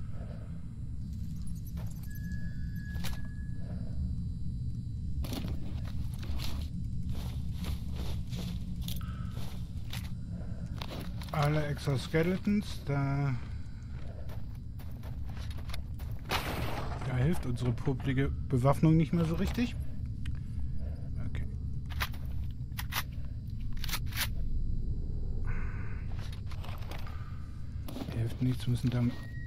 Alle Exoskeletons, da... Da hilft unsere publige Bewaffnung nicht mehr so richtig. Okay. Hilft nichts, müssen dann...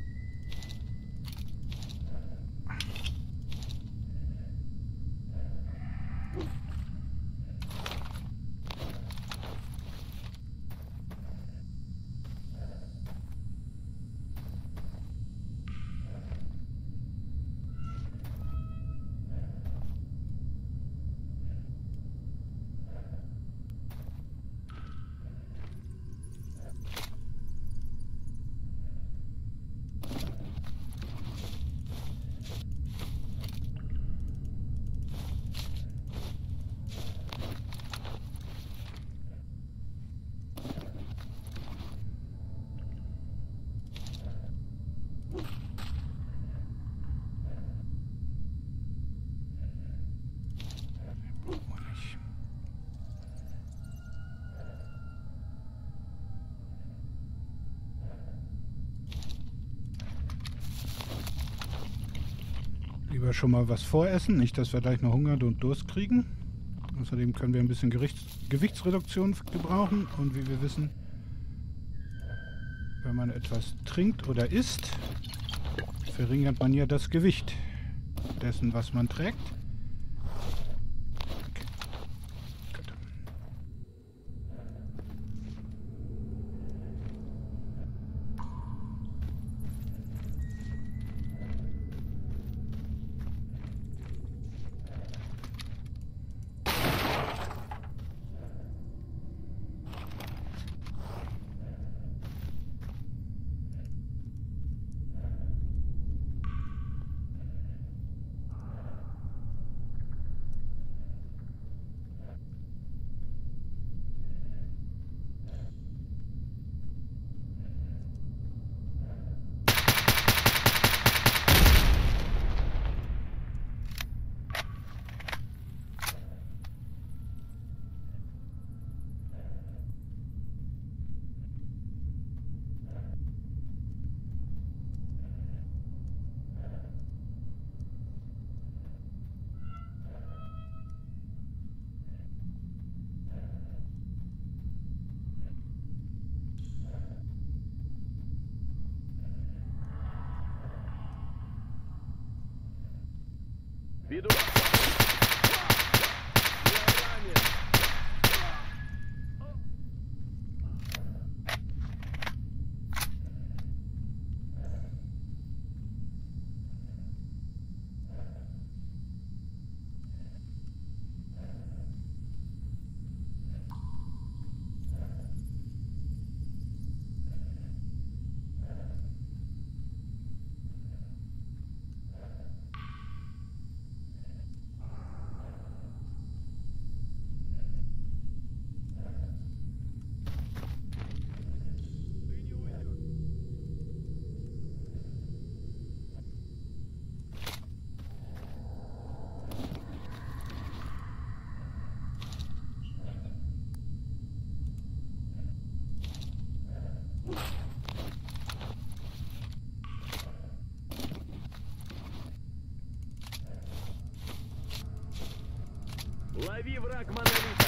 Lieber schon mal was voressen, nicht, dass wir gleich noch Hunger und Durst kriegen. Außerdem können wir ein bisschen Gerichts Gewichtsreduktion gebrauchen. Und wie wir wissen, wenn man etwas trinkt oder isst, verringert man ja das Gewicht dessen, was man trägt. Okay. Gut. Веду. Я ранен. Ты не уйдешь. Лови, враг монолита!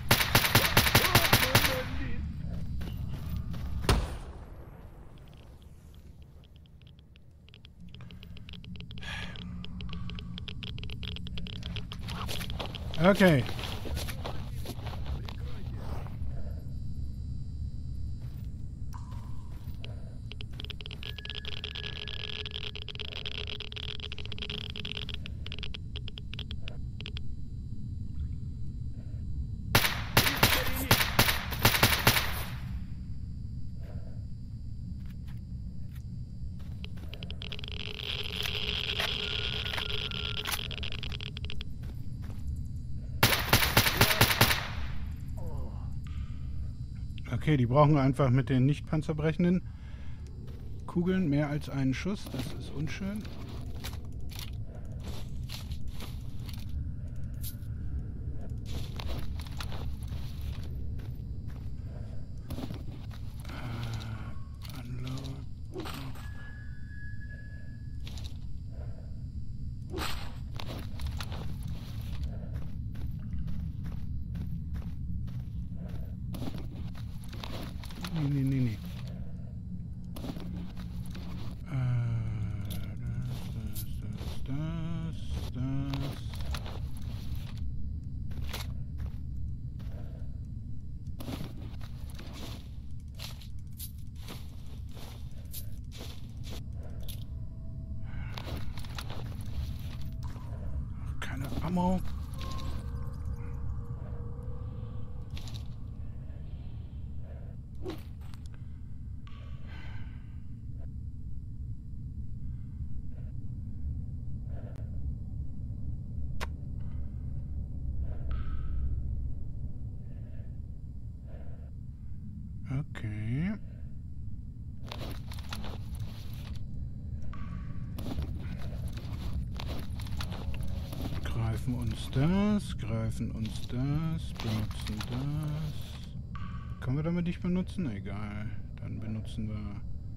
Монолит! Okay. Okay, die brauchen einfach mit den nicht panzerbrechenden Kugeln mehr als einen Schuss. Das ist unschön. Äh, Unload. Nee, nee, nee, nee. Äh, das, das, das, das, das. Ach, keine Ammo. Okay. Greifen uns das, greifen uns das, benutzen das. Können wir damit nicht benutzen? Egal. Dann benutzen wir...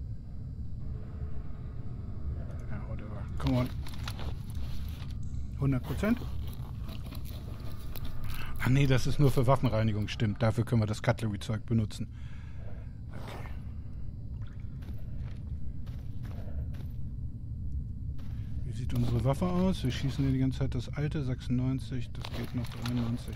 Ja, whatever. Come on. hundert Prozent? Ach nee, das ist nur für Waffenreinigung, stimmt. Dafür können wir das Cutlery-Zeug benutzen. Okay. sieht unsere Waffe aus? Wir schießen hier die ganze Zeit das alte, sechsundneunzig, das geht noch einundneunzig.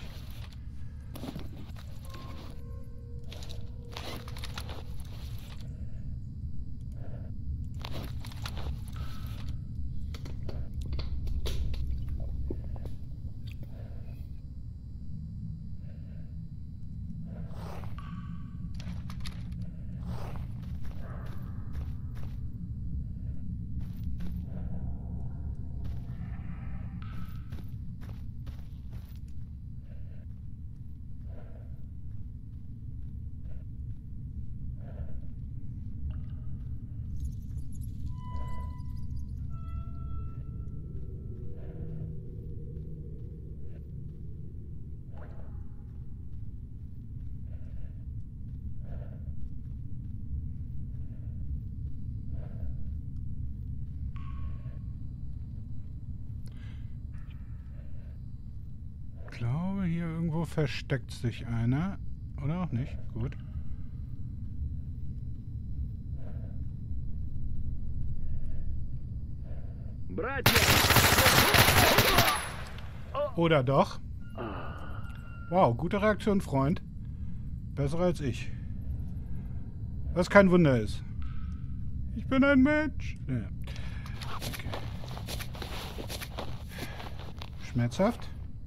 Ich glaube, hier irgendwo versteckt sich einer. Oder auch nicht? Gut. Братья! Oder doch? Wow, gute Reaktion, Freund. Besser als ich. Was kein Wunder ist. Ich bin ein Mensch. Ja. Okay. Schmerzhaft?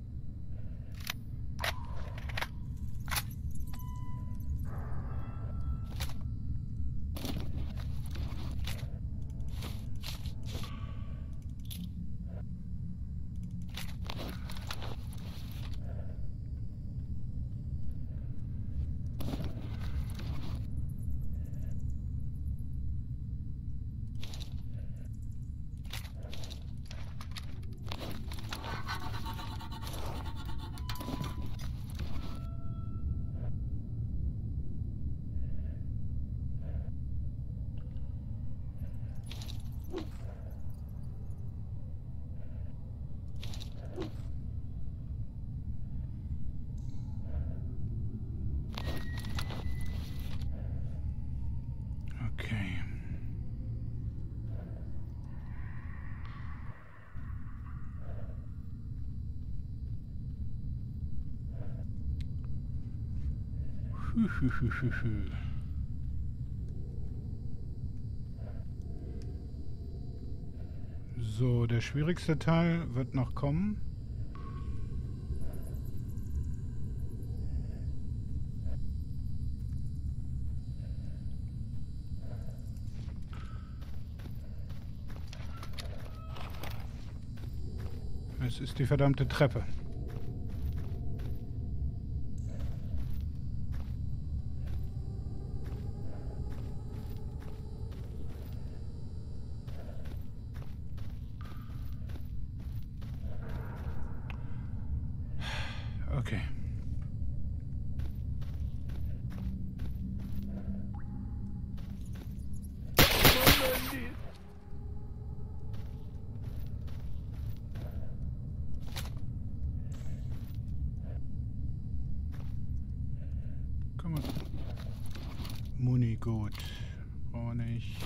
Okay. Hü, hü, hü, hü, hü. So, der schwierigste Teil wird noch kommen. Es ist die verdammte Treppe. Okay. Komm mal. Muni, gut. Brauchen wir nicht.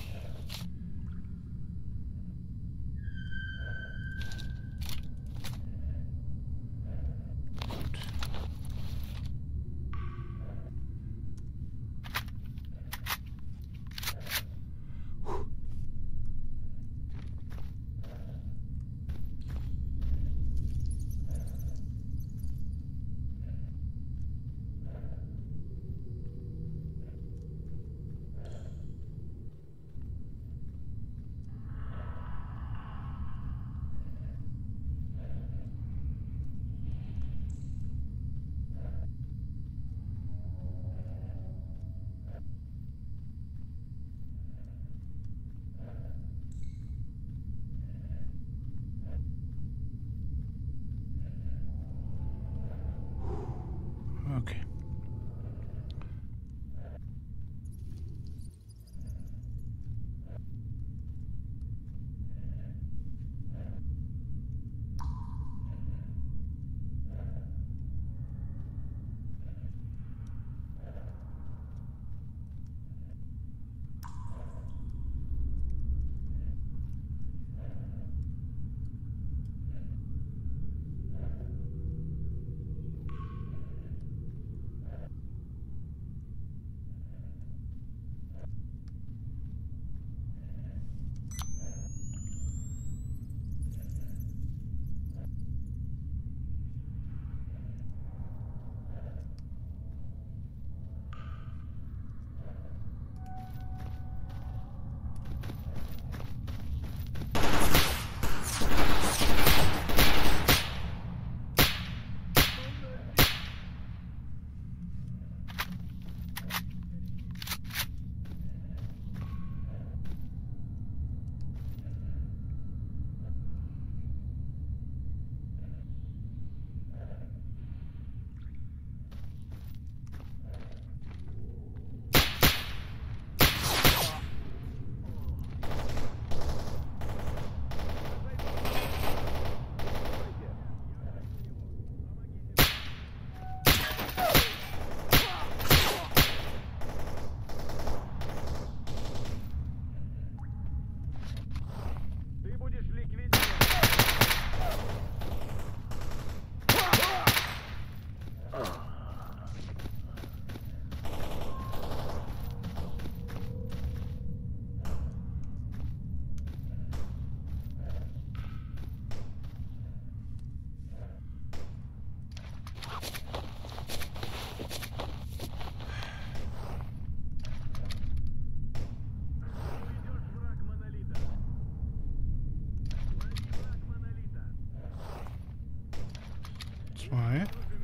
Zwei.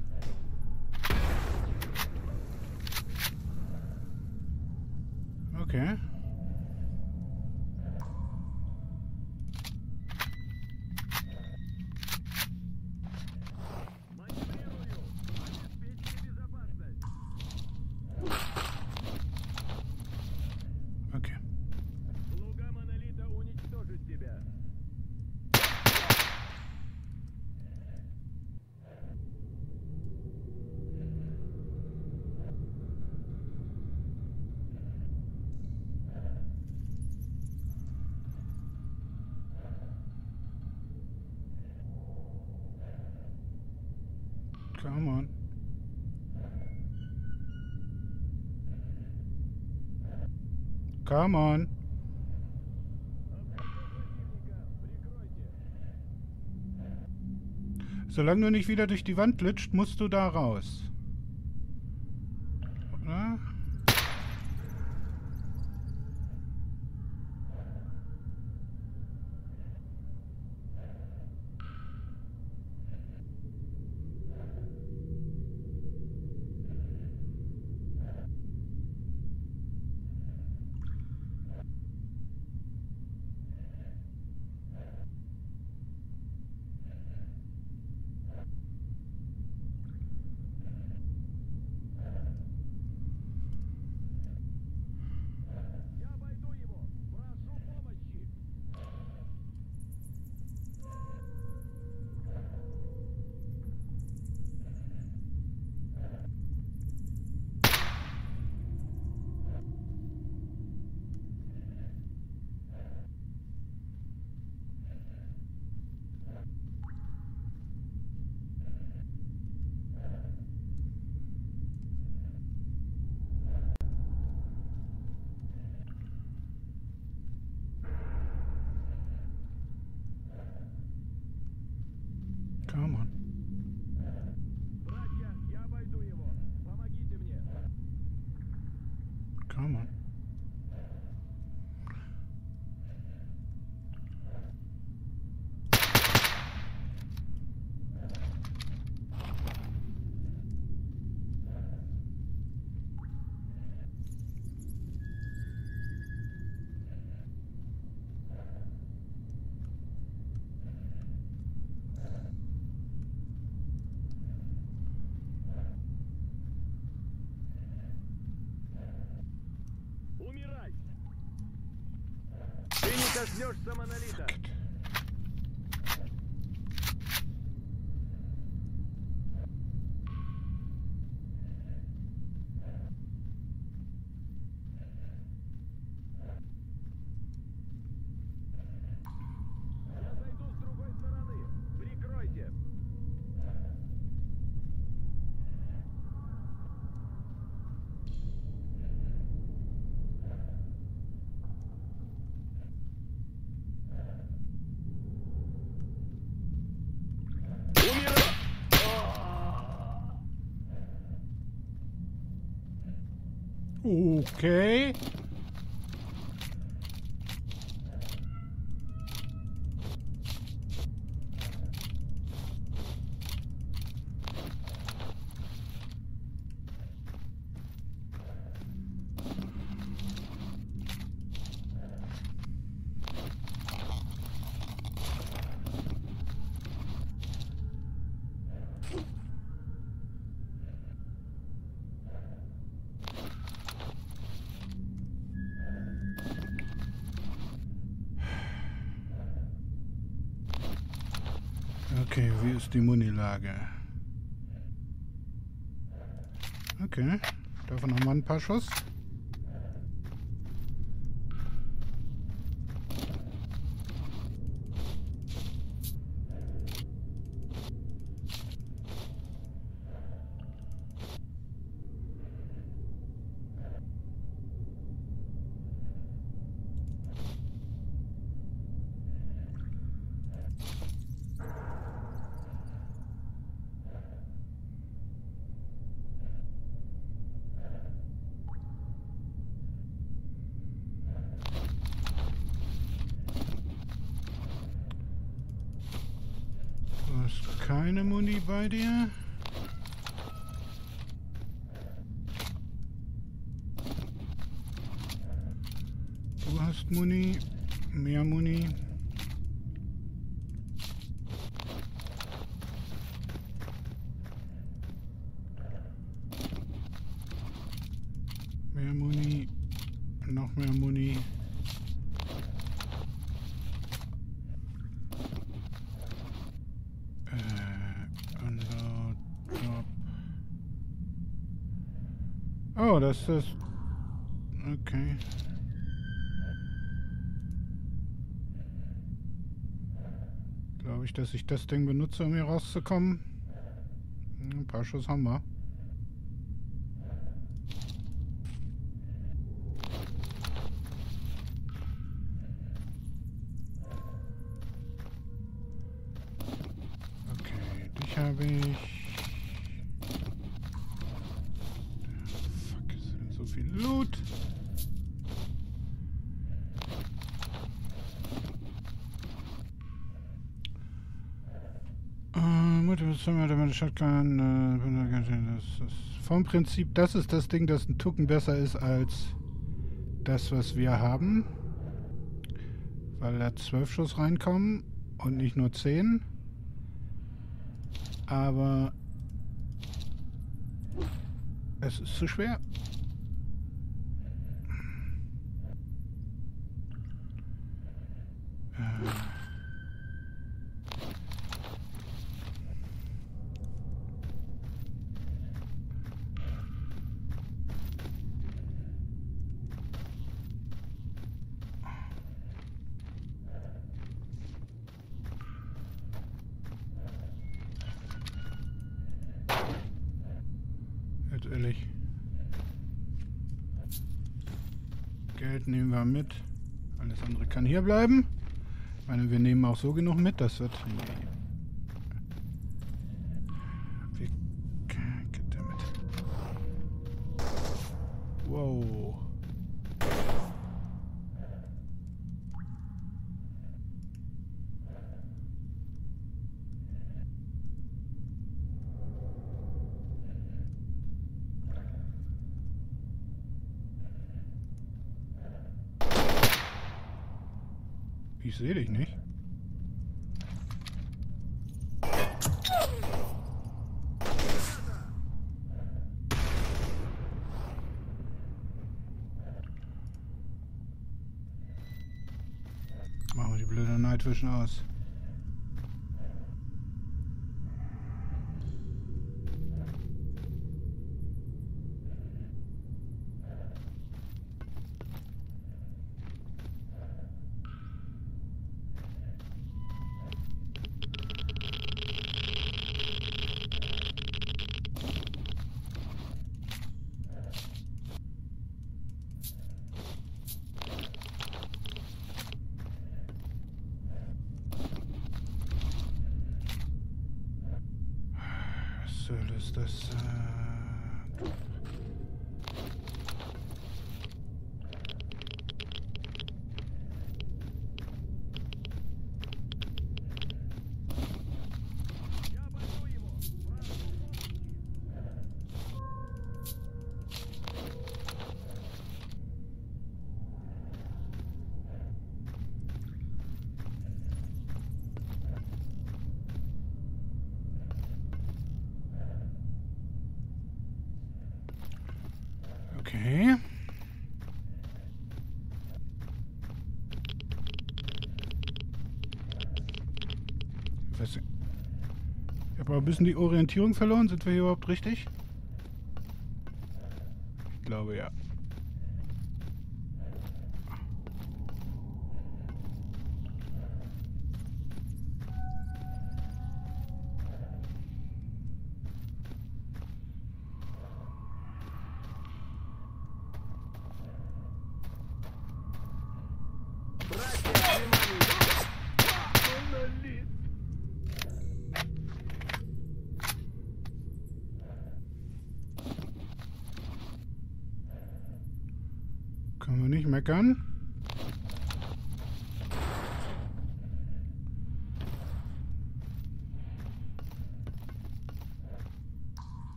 Okay. Маневрирую! Обеспечьте безопасность! Okay. Слуга Монолита уничтожит тебя! Come on. Come on. Противника! Прикройте! Solange du nicht wieder durch die Wand glitscht, musst du da raus. Oder? Я обойду его! Прошу помощи! Come on. Братья, я обойду его! Помогите мне! Come on. Умирай! Ты не коснешься Монолита! Я зайду с другой стороны! Прикройте! Умирай! Okay. Okay, wie ist die Munilage? Okay, davon haben wir ein paar Schuss. hast keine Muni bei dir. Du hast Muni. Mehr Muni. Mehr Muni. Noch mehr Muni. Oh, das ist das. Okay. Glaube ich, dass ich das Ding benutze, um hier rauszukommen. Ein paar Schuss haben wir. Okay, dich habe ich. Viel Loot. Äh, Shotgun. Äh, das ist vom Prinzip, das ist das Ding, das ein Tucken besser ist als das, was wir haben. Weil da zwölf Schuss reinkommen und nicht nur zehn. Aber es ist zu schwer. Jetzt ehrlich. Geld nehmen wir mit. Alles andere kann hier bleiben. Ich meine, wir nehmen auch so genug mit, das wird... Wie geht der mit? Wow. Ich sehe dich nicht. Machen wir die blöde Night Vision aus. Soll es das äh Я обойду его. Прошу помощи. Okay. Was? Ich habe aber ein bisschen die Orientierung verloren. Sind wir hier überhaupt richtig? Ich glaube ja. Können wir nicht meckern.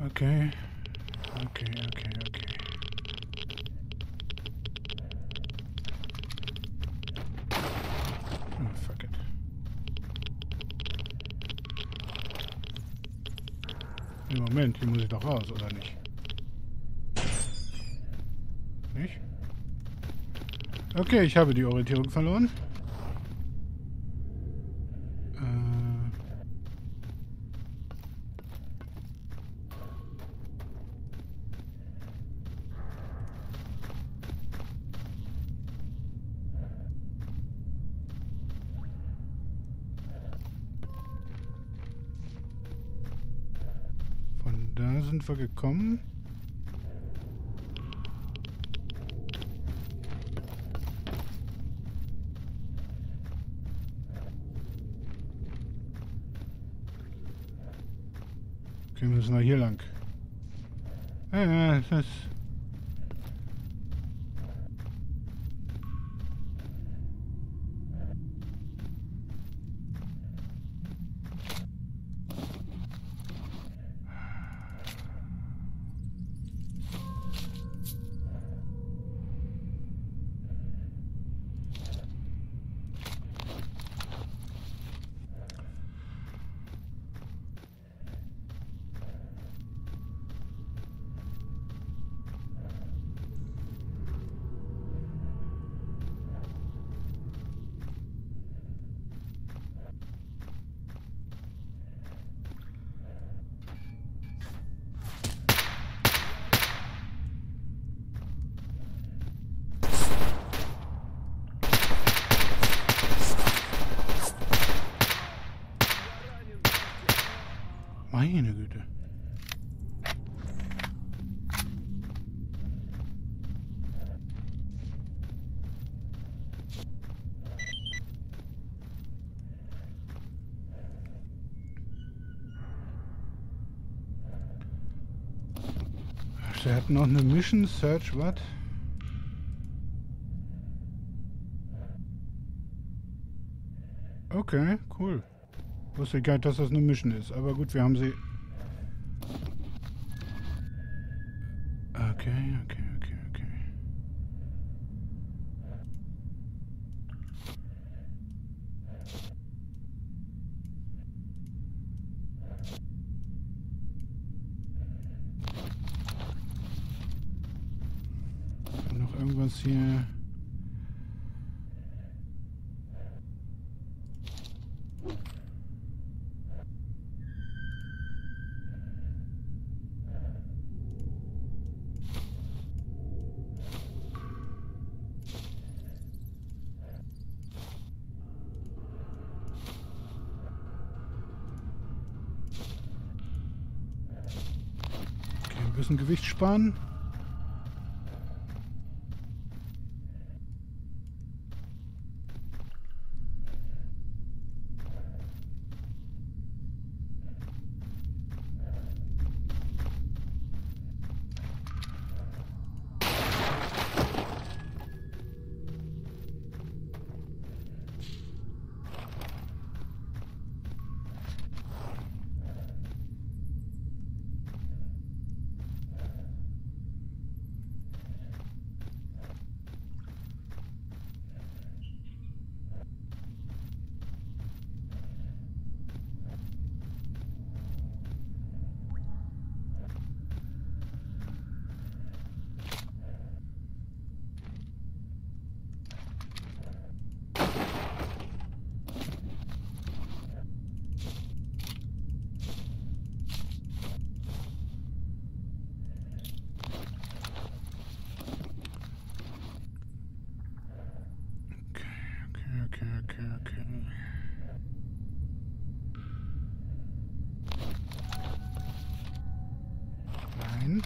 Okay. Okay, okay, okay. Oh, fuck it. Nee, Moment, hier muss ich doch raus, oder nicht? Nicht? Okay, ich habe die Orientierung verloren. Äh... Von da sind wir gekommen. Okay, müssen wir hier lang. Äh, das... Meine Güte. Ach, der hat noch eine Mission Search, was? Okay, cool. Wusste gar nicht, dass das eine Mission ist. Aber gut, wir haben sie... Okay, okay, okay, okay. Noch irgendwas hier... Ein bisschen Gewicht sparen. Okay, okay, okay. Nein.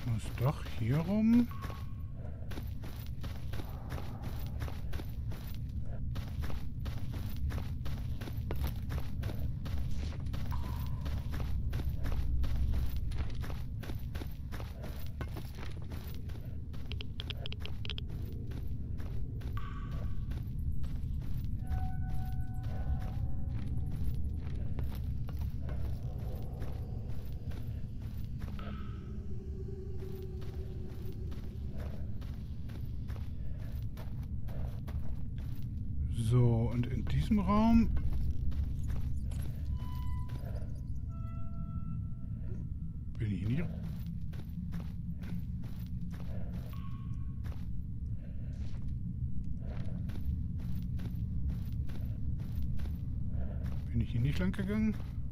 Muss doch hier rum. So, und in diesem Raum bin ich nie. Bin ich hier nicht lang gegangen?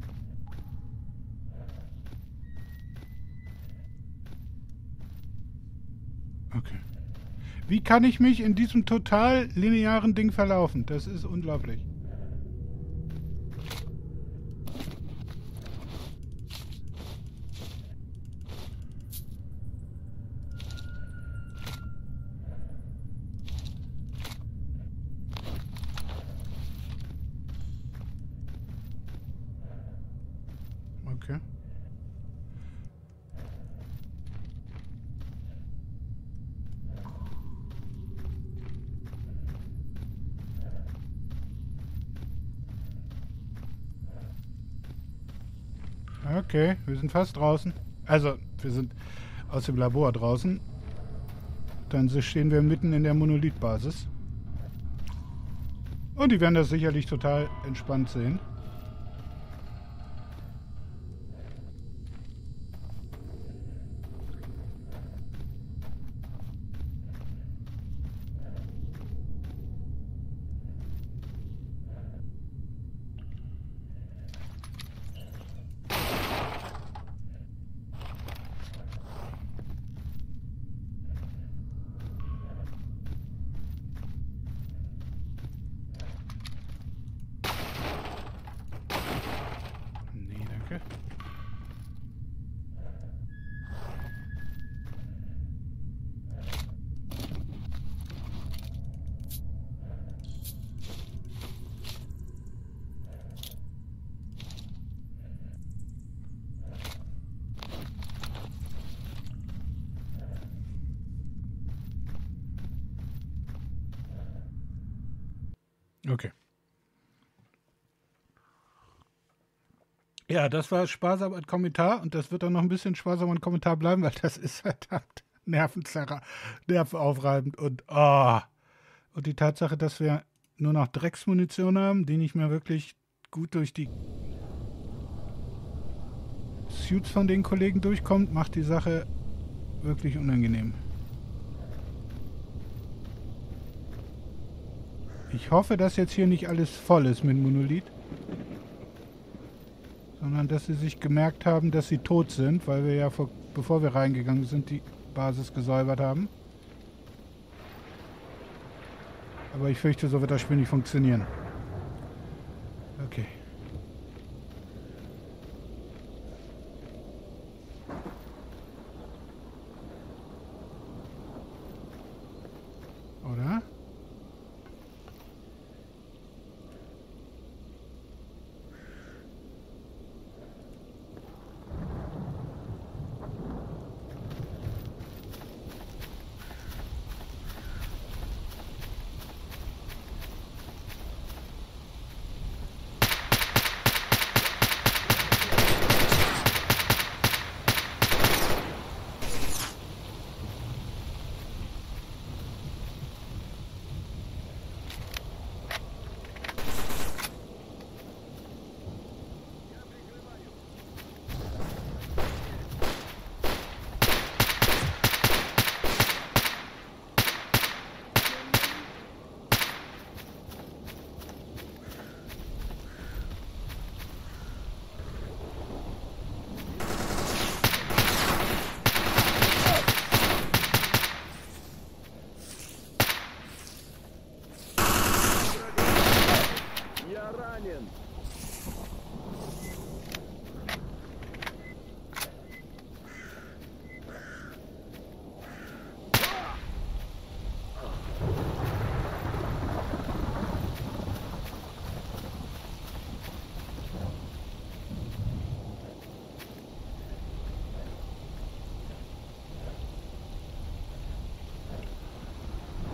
Okay. Wie kann ich mich in diesem total linearen Ding verlaufen? Das ist unglaublich. Okay. Okay, wir sind fast draußen. Also, wir sind aus dem Labor draußen. Dann stehen wir mitten in der Monolith-Basis. Und die werden das sicherlich total entspannt sehen. Nee, danke. Okay. Ja, das war sparsam ein Kommentar und das wird dann noch ein bisschen sparsam ein Kommentar bleiben, weil das ist verdammt nervenzerrer, nervenaufreibend und oh. Und die Tatsache, dass wir nur noch Drecksmunition haben, die nicht mehr wirklich gut durch die Suits von den Kollegen durchkommt, macht die Sache wirklich unangenehm. Ich hoffe, dass jetzt hier nicht alles voll ist mit Monolith. Sondern dass sie sich gemerkt haben, dass sie tot sind, weil wir ja, vor, bevor wir reingegangen sind, die Basis gesäubert haben. Aber ich fürchte, so wird das Spiel nicht funktionieren. Okay. Oder?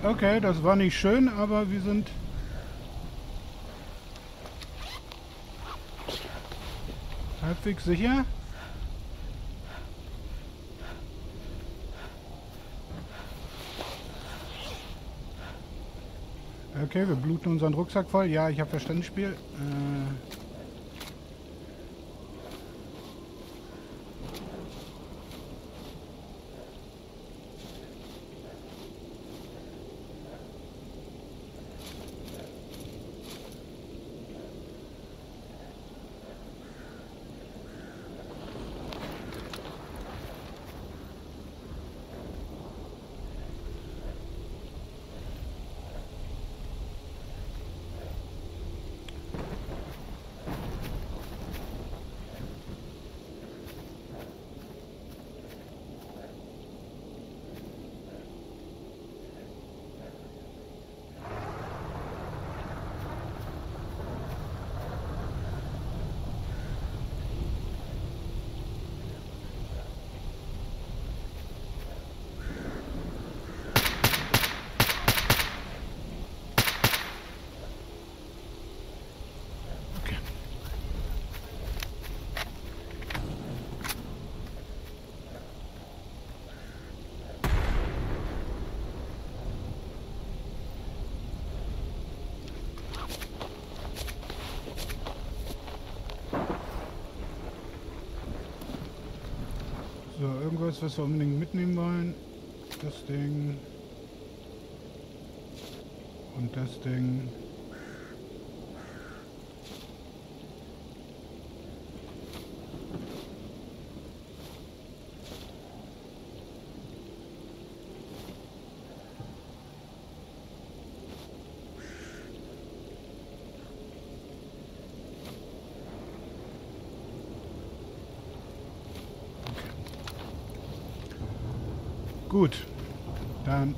Okay, das war nicht schön, aber wir sind... halbwegs sicher. Okay, wir bluten unseren Rucksack voll. Ja, ich habe verstanden, Spiel. Äh... So, irgendwas, was wir unbedingt mitnehmen wollen. Das Ding. Und das Ding. Gut, dann...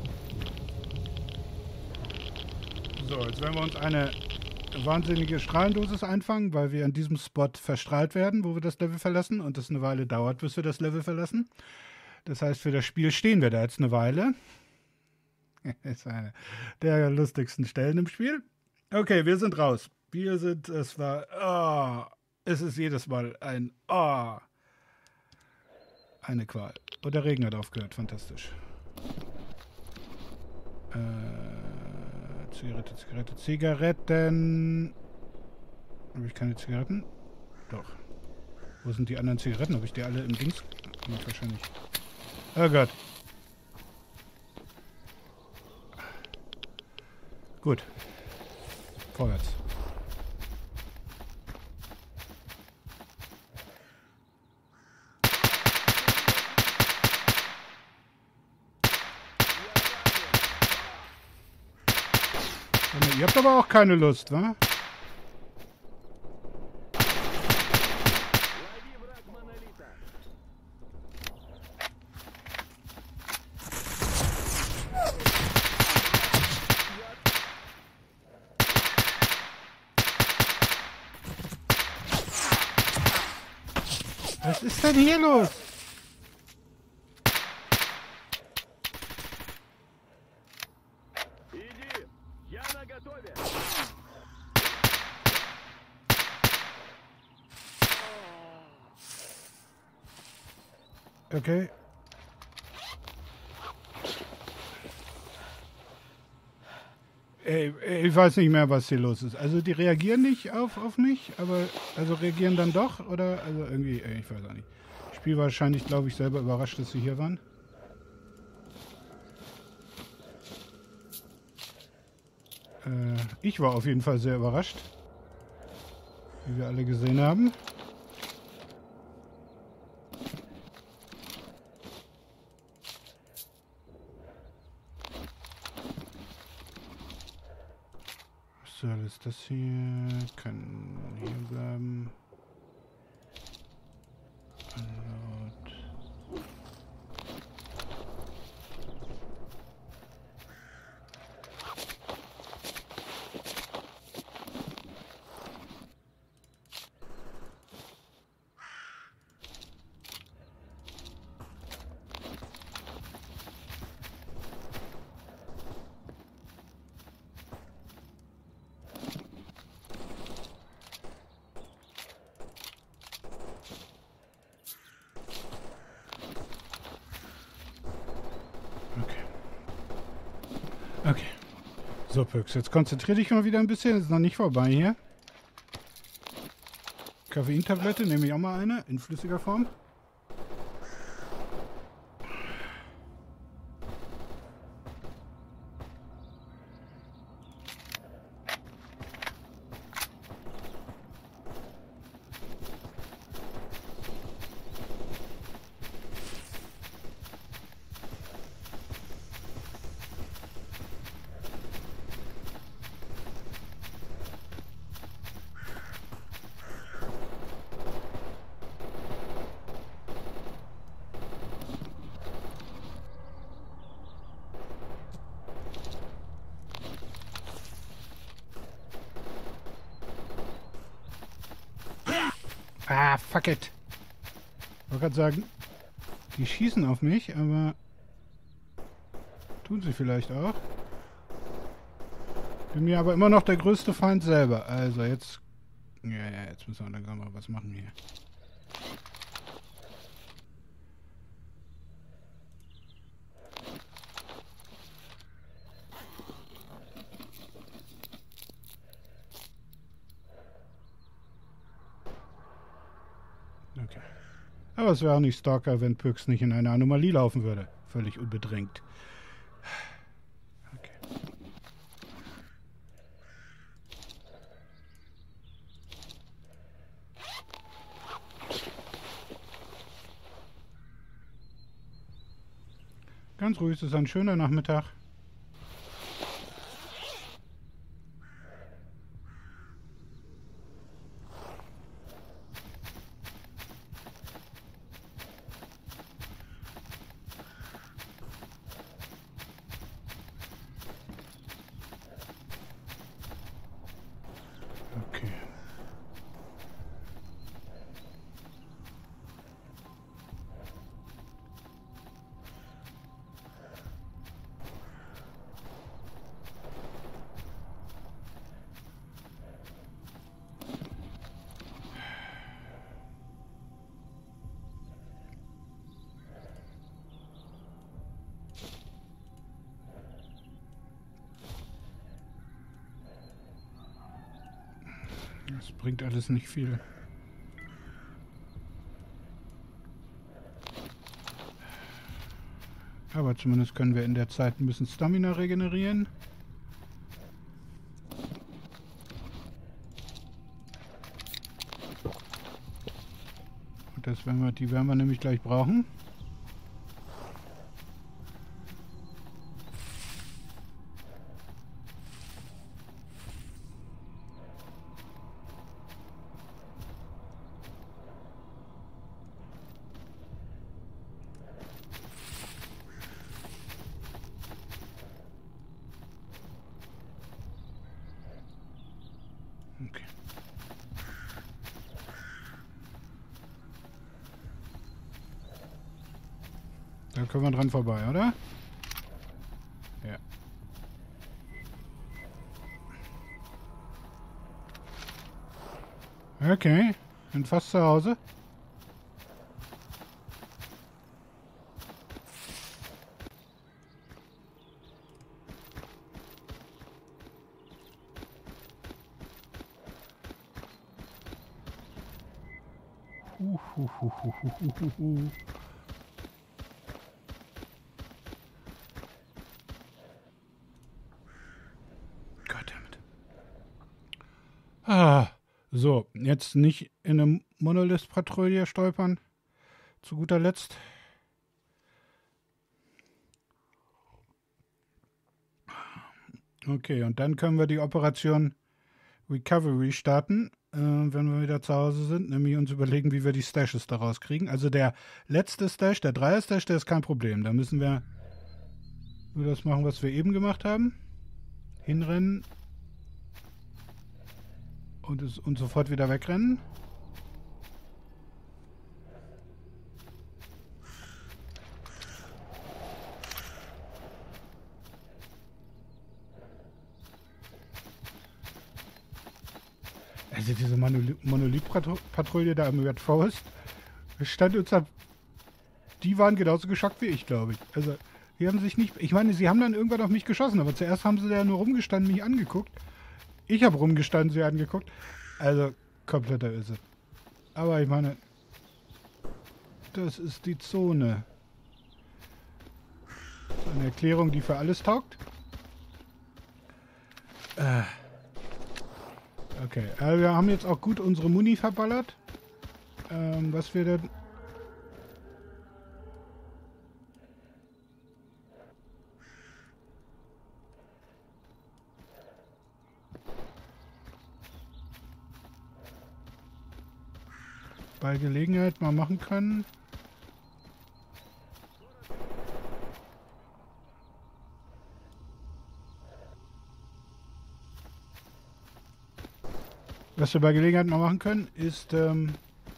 So, jetzt werden wir uns eine wahnsinnige Strahlendosis einfangen, weil wir an diesem Spot verstrahlt werden, wo wir das Level verlassen und es eine Weile dauert, bis wir das Level verlassen. Das heißt, für das Spiel stehen wir da jetzt eine Weile. Das ist eine der lustigsten Stellen im Spiel. Okay, wir sind raus. Wir sind, es war, oh, es ist jedes Mal ein, oh, eine Qual. Und der Regen hat aufgehört, fantastisch. Äh, Zigarette, Zigarette, Zigaretten. Habe ich keine Zigaretten? Doch. Wo sind die anderen Zigaretten? Habe ich die alle im Dings? Nicht wahrscheinlich. Oh Gott. Gut. Vorwärts. Ihr habt aber auch keine Lust, wa? Was ist denn hier los? Okay. Ey, ich weiß nicht mehr, was hier los ist. Also die reagieren nicht auf, auf mich, aber also reagieren dann doch oder also irgendwie, ey, ich weiß auch nicht. Das Spiel war wahrscheinlich, glaube ich, selber überrascht, dass sie hier waren. Äh, ich war auf jeden Fall sehr überrascht, wie wir alle gesehen haben. So, was ist das hier? Kann hier bleiben. Unload. Okay. So, Püx, jetzt konzentrier dich mal wieder ein bisschen. Ist noch nicht vorbei hier. Koffeintablette, nehme ich auch mal eine. In flüssiger Form. Ah, fuck it. Ich wollte gerade sagen, die schießen auf mich, aber tun sie vielleicht auch. Bin mir aber immer noch der größte Feind selber. Also jetzt... Ja, ja, jetzt müssen wir langsam mal was machen hier. Okay. Aber es wäre auch nicht Stalker, wenn Püx nicht in eine Anomalie laufen würde. Völlig unbedrängt. Okay. Ganz ruhig, es ist ein schöner Nachmittag. Okay. Das bringt alles nicht viel. Aber zumindest können wir in der Zeit ein bisschen Stamina regenerieren. Und das werden wir, die werden wir nämlich gleich brauchen. Okay. Da können wir dran vorbei, oder? Ja. Okay, bin fast zu Hause. Uhuhuhuhuhuhu. Goddammit. Ah, so, jetzt nicht in eine Monolith-Patrouille stolpern. Zu guter Letzt. Okay, und dann können wir die Operation Recovery starten, äh, wenn wir wieder zu Hause sind, nämlich uns überlegen, wie wir die Stashes daraus kriegen. Also der letzte Stash, der Dreier-Stash, der ist kein Problem. Da müssen wir nur das machen, was wir eben gemacht haben. Hinrennen und, es, und sofort wieder wegrennen. Also diese Monolith-Patrouille da am Red Forest stand uns ab. Die waren genauso geschockt wie ich, glaube ich. Also Die haben sich nicht... Ich meine, sie haben dann irgendwann auf mich geschossen, aber zuerst haben sie da nur rumgestanden, mich angeguckt. Ich habe rumgestanden, sie angeguckt. Also, kompletter Irrsinn. Aber ich meine... Das ist die Zone. Eine Erklärung, die für alles taugt. Äh. Okay, äh, wir haben jetzt auch gut unsere Muni verballert. Ähm, was wir denn... bei Gelegenheit mal machen können. Was wir bei Gelegenheit mal machen können, ist ähm,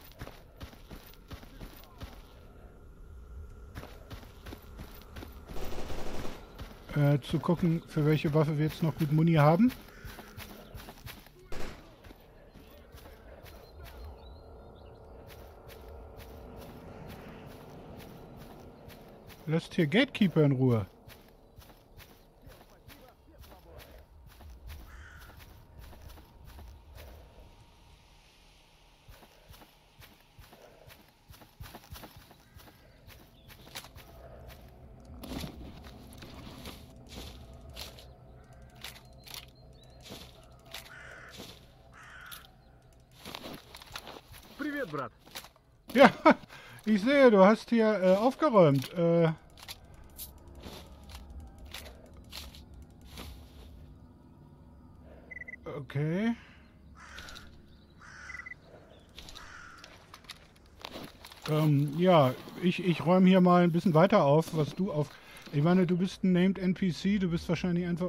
äh, zu gucken, für welche Waffe wir jetzt noch gut Muni haben. Lasst hier Gatekeeper in Ruhe. Привет, брат. Ja, ich sehe, du hast hier äh, aufgeräumt. Äh, okay. Ähm, ja, ich, ich räume hier mal ein bisschen weiter auf, was du auf... Ich meine, du bist ein Named N P C, du bist wahrscheinlich einfach...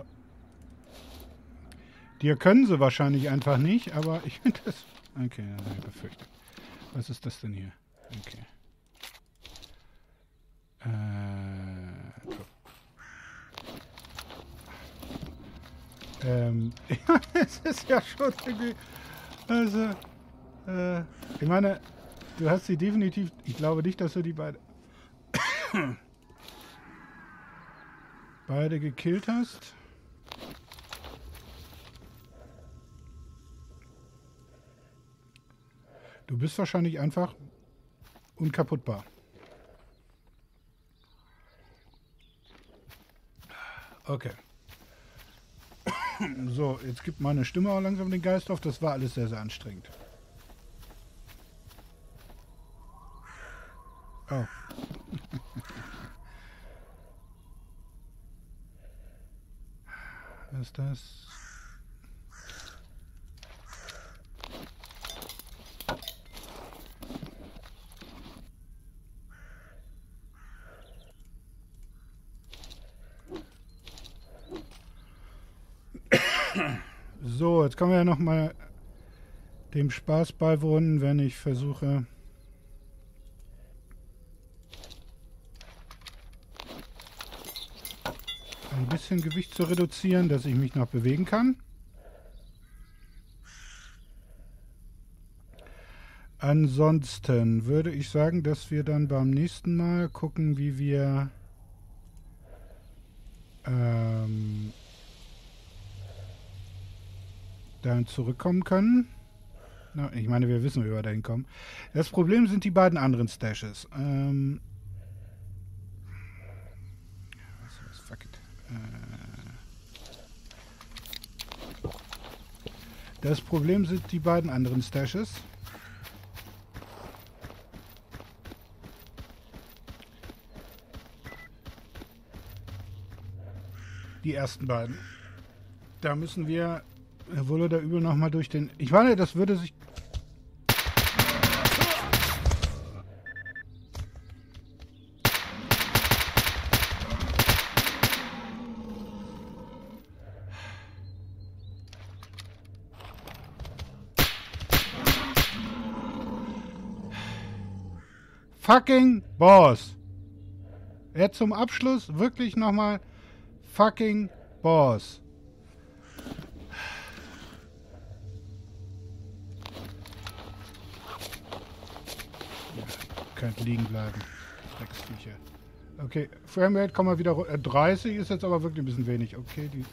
Dir können sie wahrscheinlich einfach nicht, aber ich finde das... Okay, das habe ich befürchtet. Was ist das denn hier? Okay. Äh... So. Ähm... Ja, es ist ja schon irgendwie... Also... Äh... Ich meine... Du hast sie definitiv... Ich glaube nicht, dass du die beide... beide gekillt hast. Du bist wahrscheinlich einfach unkaputtbar. Okay. So, jetzt gibt meine Stimme auch langsam den Geist auf. Das war alles sehr, sehr anstrengend. Oh. Was ist das? So, jetzt können wir ja noch mal dem Spaß beiwohnen, wenn ich versuche... ein bisschen Gewicht zu reduzieren, dass ich mich noch bewegen kann. Ansonsten würde ich sagen, dass wir dann beim nächsten Mal gucken, wie wir ähm, dann zurückkommen können. Na, ich meine, wir wissen, wie wir da hinkommen. Das Problem sind die beiden anderen Stashes. Ähm, was, was, fuck it. Das Problem sind die beiden anderen Stashes. Die ersten beiden. Da müssen wir wohl oder übel nochmal durch den... Ich meine, das würde sich... Fucking Boss. Jetzt zum Abschluss wirklich nochmal fucking Boss. Ja, könnt liegen bleiben. Drecksviecher. Okay, Framerate kommen wir wieder runter. Äh, dreißig ist jetzt aber wirklich ein bisschen wenig. Okay, die...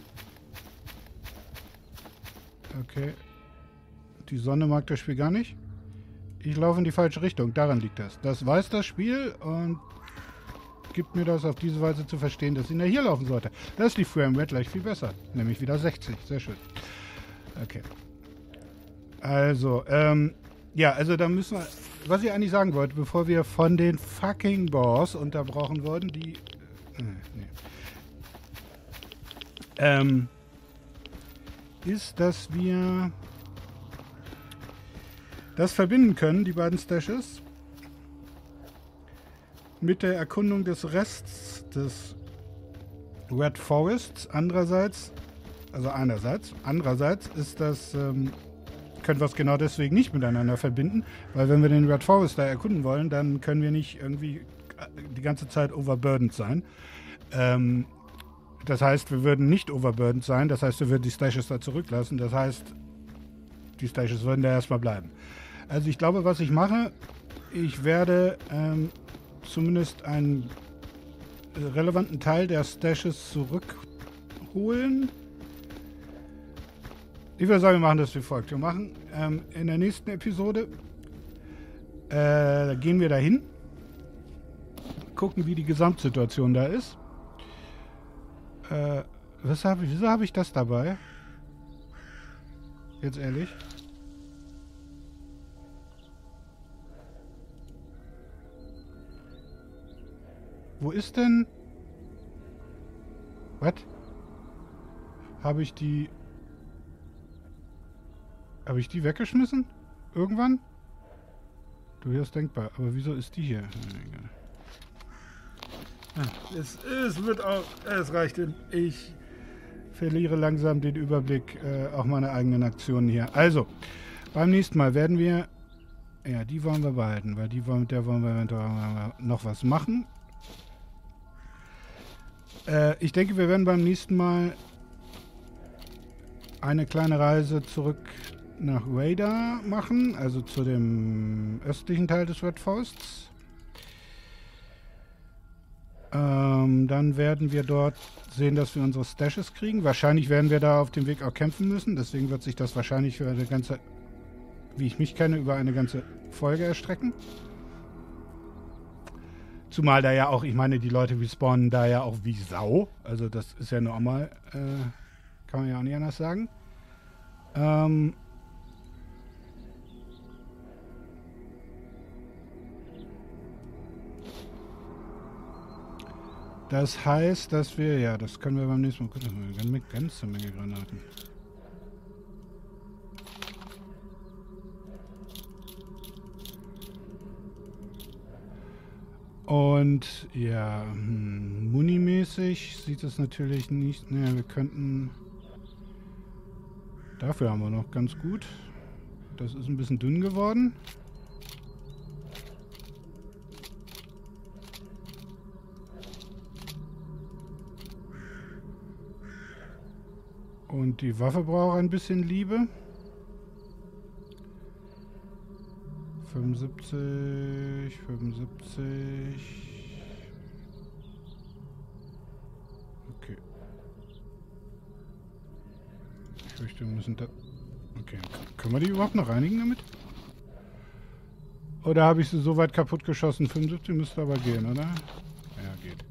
Okay. Die Sonne mag das Spiel gar nicht. Ich laufe in die falsche Richtung. Daran liegt das. Das weiß das Spiel und gibt mir das auf diese Weise zu verstehen, dass ich nach hier laufen sollte. Da ist die Framerate gleich viel besser. Nämlich wieder sechzig. Sehr schön. Okay. Also, ähm... ja, also da müssen wir... Was ich eigentlich sagen wollte, bevor wir von den fucking Boss unterbrochen wurden, die... Äh, nee. Ähm... ist, dass wir das verbinden können, die beiden Stashes, mit der Erkundung des Rests des Red Forests. Andererseits, also einerseits, andererseits ist das, ähm, können wir es genau deswegen nicht miteinander verbinden, weil wenn wir den Red Forest da erkunden wollen, dann können wir nicht irgendwie die ganze Zeit overburdened sein. Ähm, Das heißt, wir würden nicht overburdened sein. Das heißt, wir würden die Stashes da zurücklassen. Das heißt, die Stashes würden da erstmal bleiben. Also ich glaube, was ich mache, ich werde ähm, zumindest einen relevanten Teil der Stashes zurückholen. Ich würde sagen, wir machen das wie folgt. Wir machen ähm, in der nächsten Episode, äh, gehen wir dahin, gucken, wie die Gesamtsituation da ist. Äh, was hab ich, wieso habe ich das dabei? Jetzt ehrlich. Wo ist denn... Was? Habe ich die... Habe ich die weggeschmissen? Irgendwann? Du, hier ist denkbar. Aber wieso ist die hier? Ah, es, es wird auch... Es reicht. Ich verliere langsam den Überblick, äh, auch meine eigenen Aktionen hier. Also, beim nächsten Mal werden wir... Ja, die wollen wir behalten, weil die wollen, mit der wollen wir eventuell noch was machen. Äh, ich denke, wir werden beim nächsten Mal eine kleine Reise zurück nach Radar machen, also zu dem östlichen Teil des Red Forests. Ähm, dann werden wir dort sehen, dass wir unsere Stashes kriegen. Wahrscheinlich werden wir da auf dem Weg auch kämpfen müssen, deswegen wird sich das wahrscheinlich für eine ganze, wie ich mich kenne, über eine ganze Folge erstrecken. Zumal da ja auch, ich meine, die Leute respawnen da ja auch wie Sau. Also das ist ja normal, äh, kann man ja auch nicht anders sagen. Ähm... Das heißt, dass wir, ja, das können wir beim nächsten Mal, gucken, eine ganze Menge Granaten. Und ja, hm, Muni-mäßig sieht es natürlich nicht, naja, wir könnten, dafür haben wir noch ganz gut. Das ist ein bisschen dünn geworden. Und die Waffe braucht ein bisschen Liebe. fünfundsiebzig, fünfundsiebzig. Okay. Ich fürchte, wir müssen da... Okay. Können wir die überhaupt noch reinigen damit? Oder habe ich sie so weit kaputt geschossen? fünfundsiebzig müsste aber gehen, oder? Ja, geht.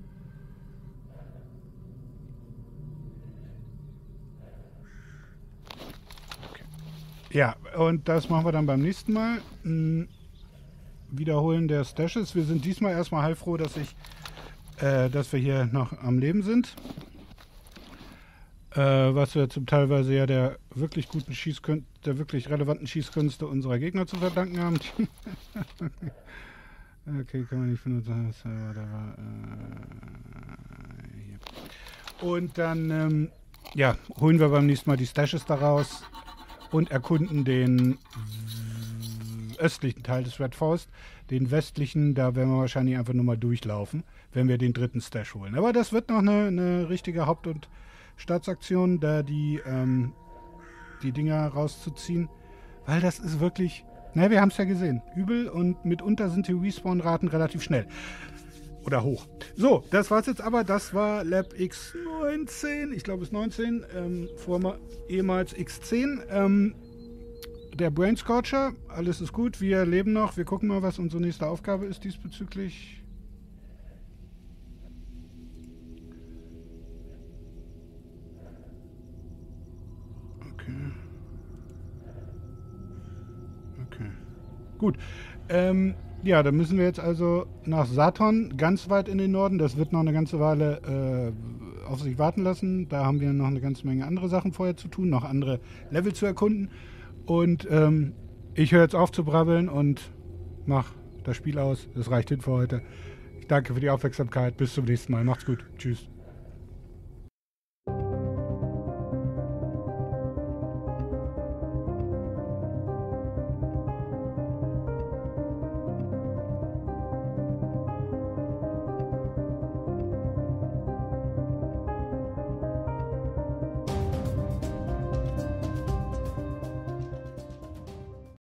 Ja, und das machen wir dann beim nächsten Mal. Hm, Wiederholen der Stashes. Wir sind diesmal erstmal heilfroh, dass ich, äh, dass wir hier noch am Leben sind. Äh, was wir zum Teilweise ja der wirklich guten Schießkünste, der wirklich relevanten Schießkünste unserer Gegner zu verdanken haben. Okay, kann man nicht benutzen. Da war, äh, hier. Und dann, ähm, ja, holen wir beim nächsten Mal die Stashes daraus. Und erkunden den östlichen Teil des Red Forest. Den westlichen, da werden wir wahrscheinlich einfach nur mal durchlaufen, wenn wir den dritten Stash holen. Aber das wird noch eine, eine richtige Haupt- und Staatsaktion, da die, ähm, die Dinger rauszuziehen. Weil das ist wirklich, na, wir haben es ja gesehen, übel und mitunter sind die Respawn-Raten relativ schnell. Oder hoch. So, das war's jetzt aber. Das war Lab X neunzehn. Ich glaube, es ist neunzehn. Ähm, vorma- ehemals X zehn. Ähm, der Brain Scorcher. Alles ist gut. Wir leben noch. Wir gucken mal, was unsere nächste Aufgabe ist diesbezüglich. Okay. Okay. Gut. Ähm, ja, dann müssen wir jetzt also nach Saturn, ganz weit in den Norden. Das wird noch eine ganze Weile äh, auf sich warten lassen. Da haben wir noch eine ganze Menge andere Sachen vorher zu tun, noch andere Level zu erkunden. Und ähm, ich höre jetzt auf zu brabbeln und mach das Spiel aus. Das reicht hin für heute. Ich danke für die Aufmerksamkeit. Bis zum nächsten Mal. Macht's gut. Tschüss.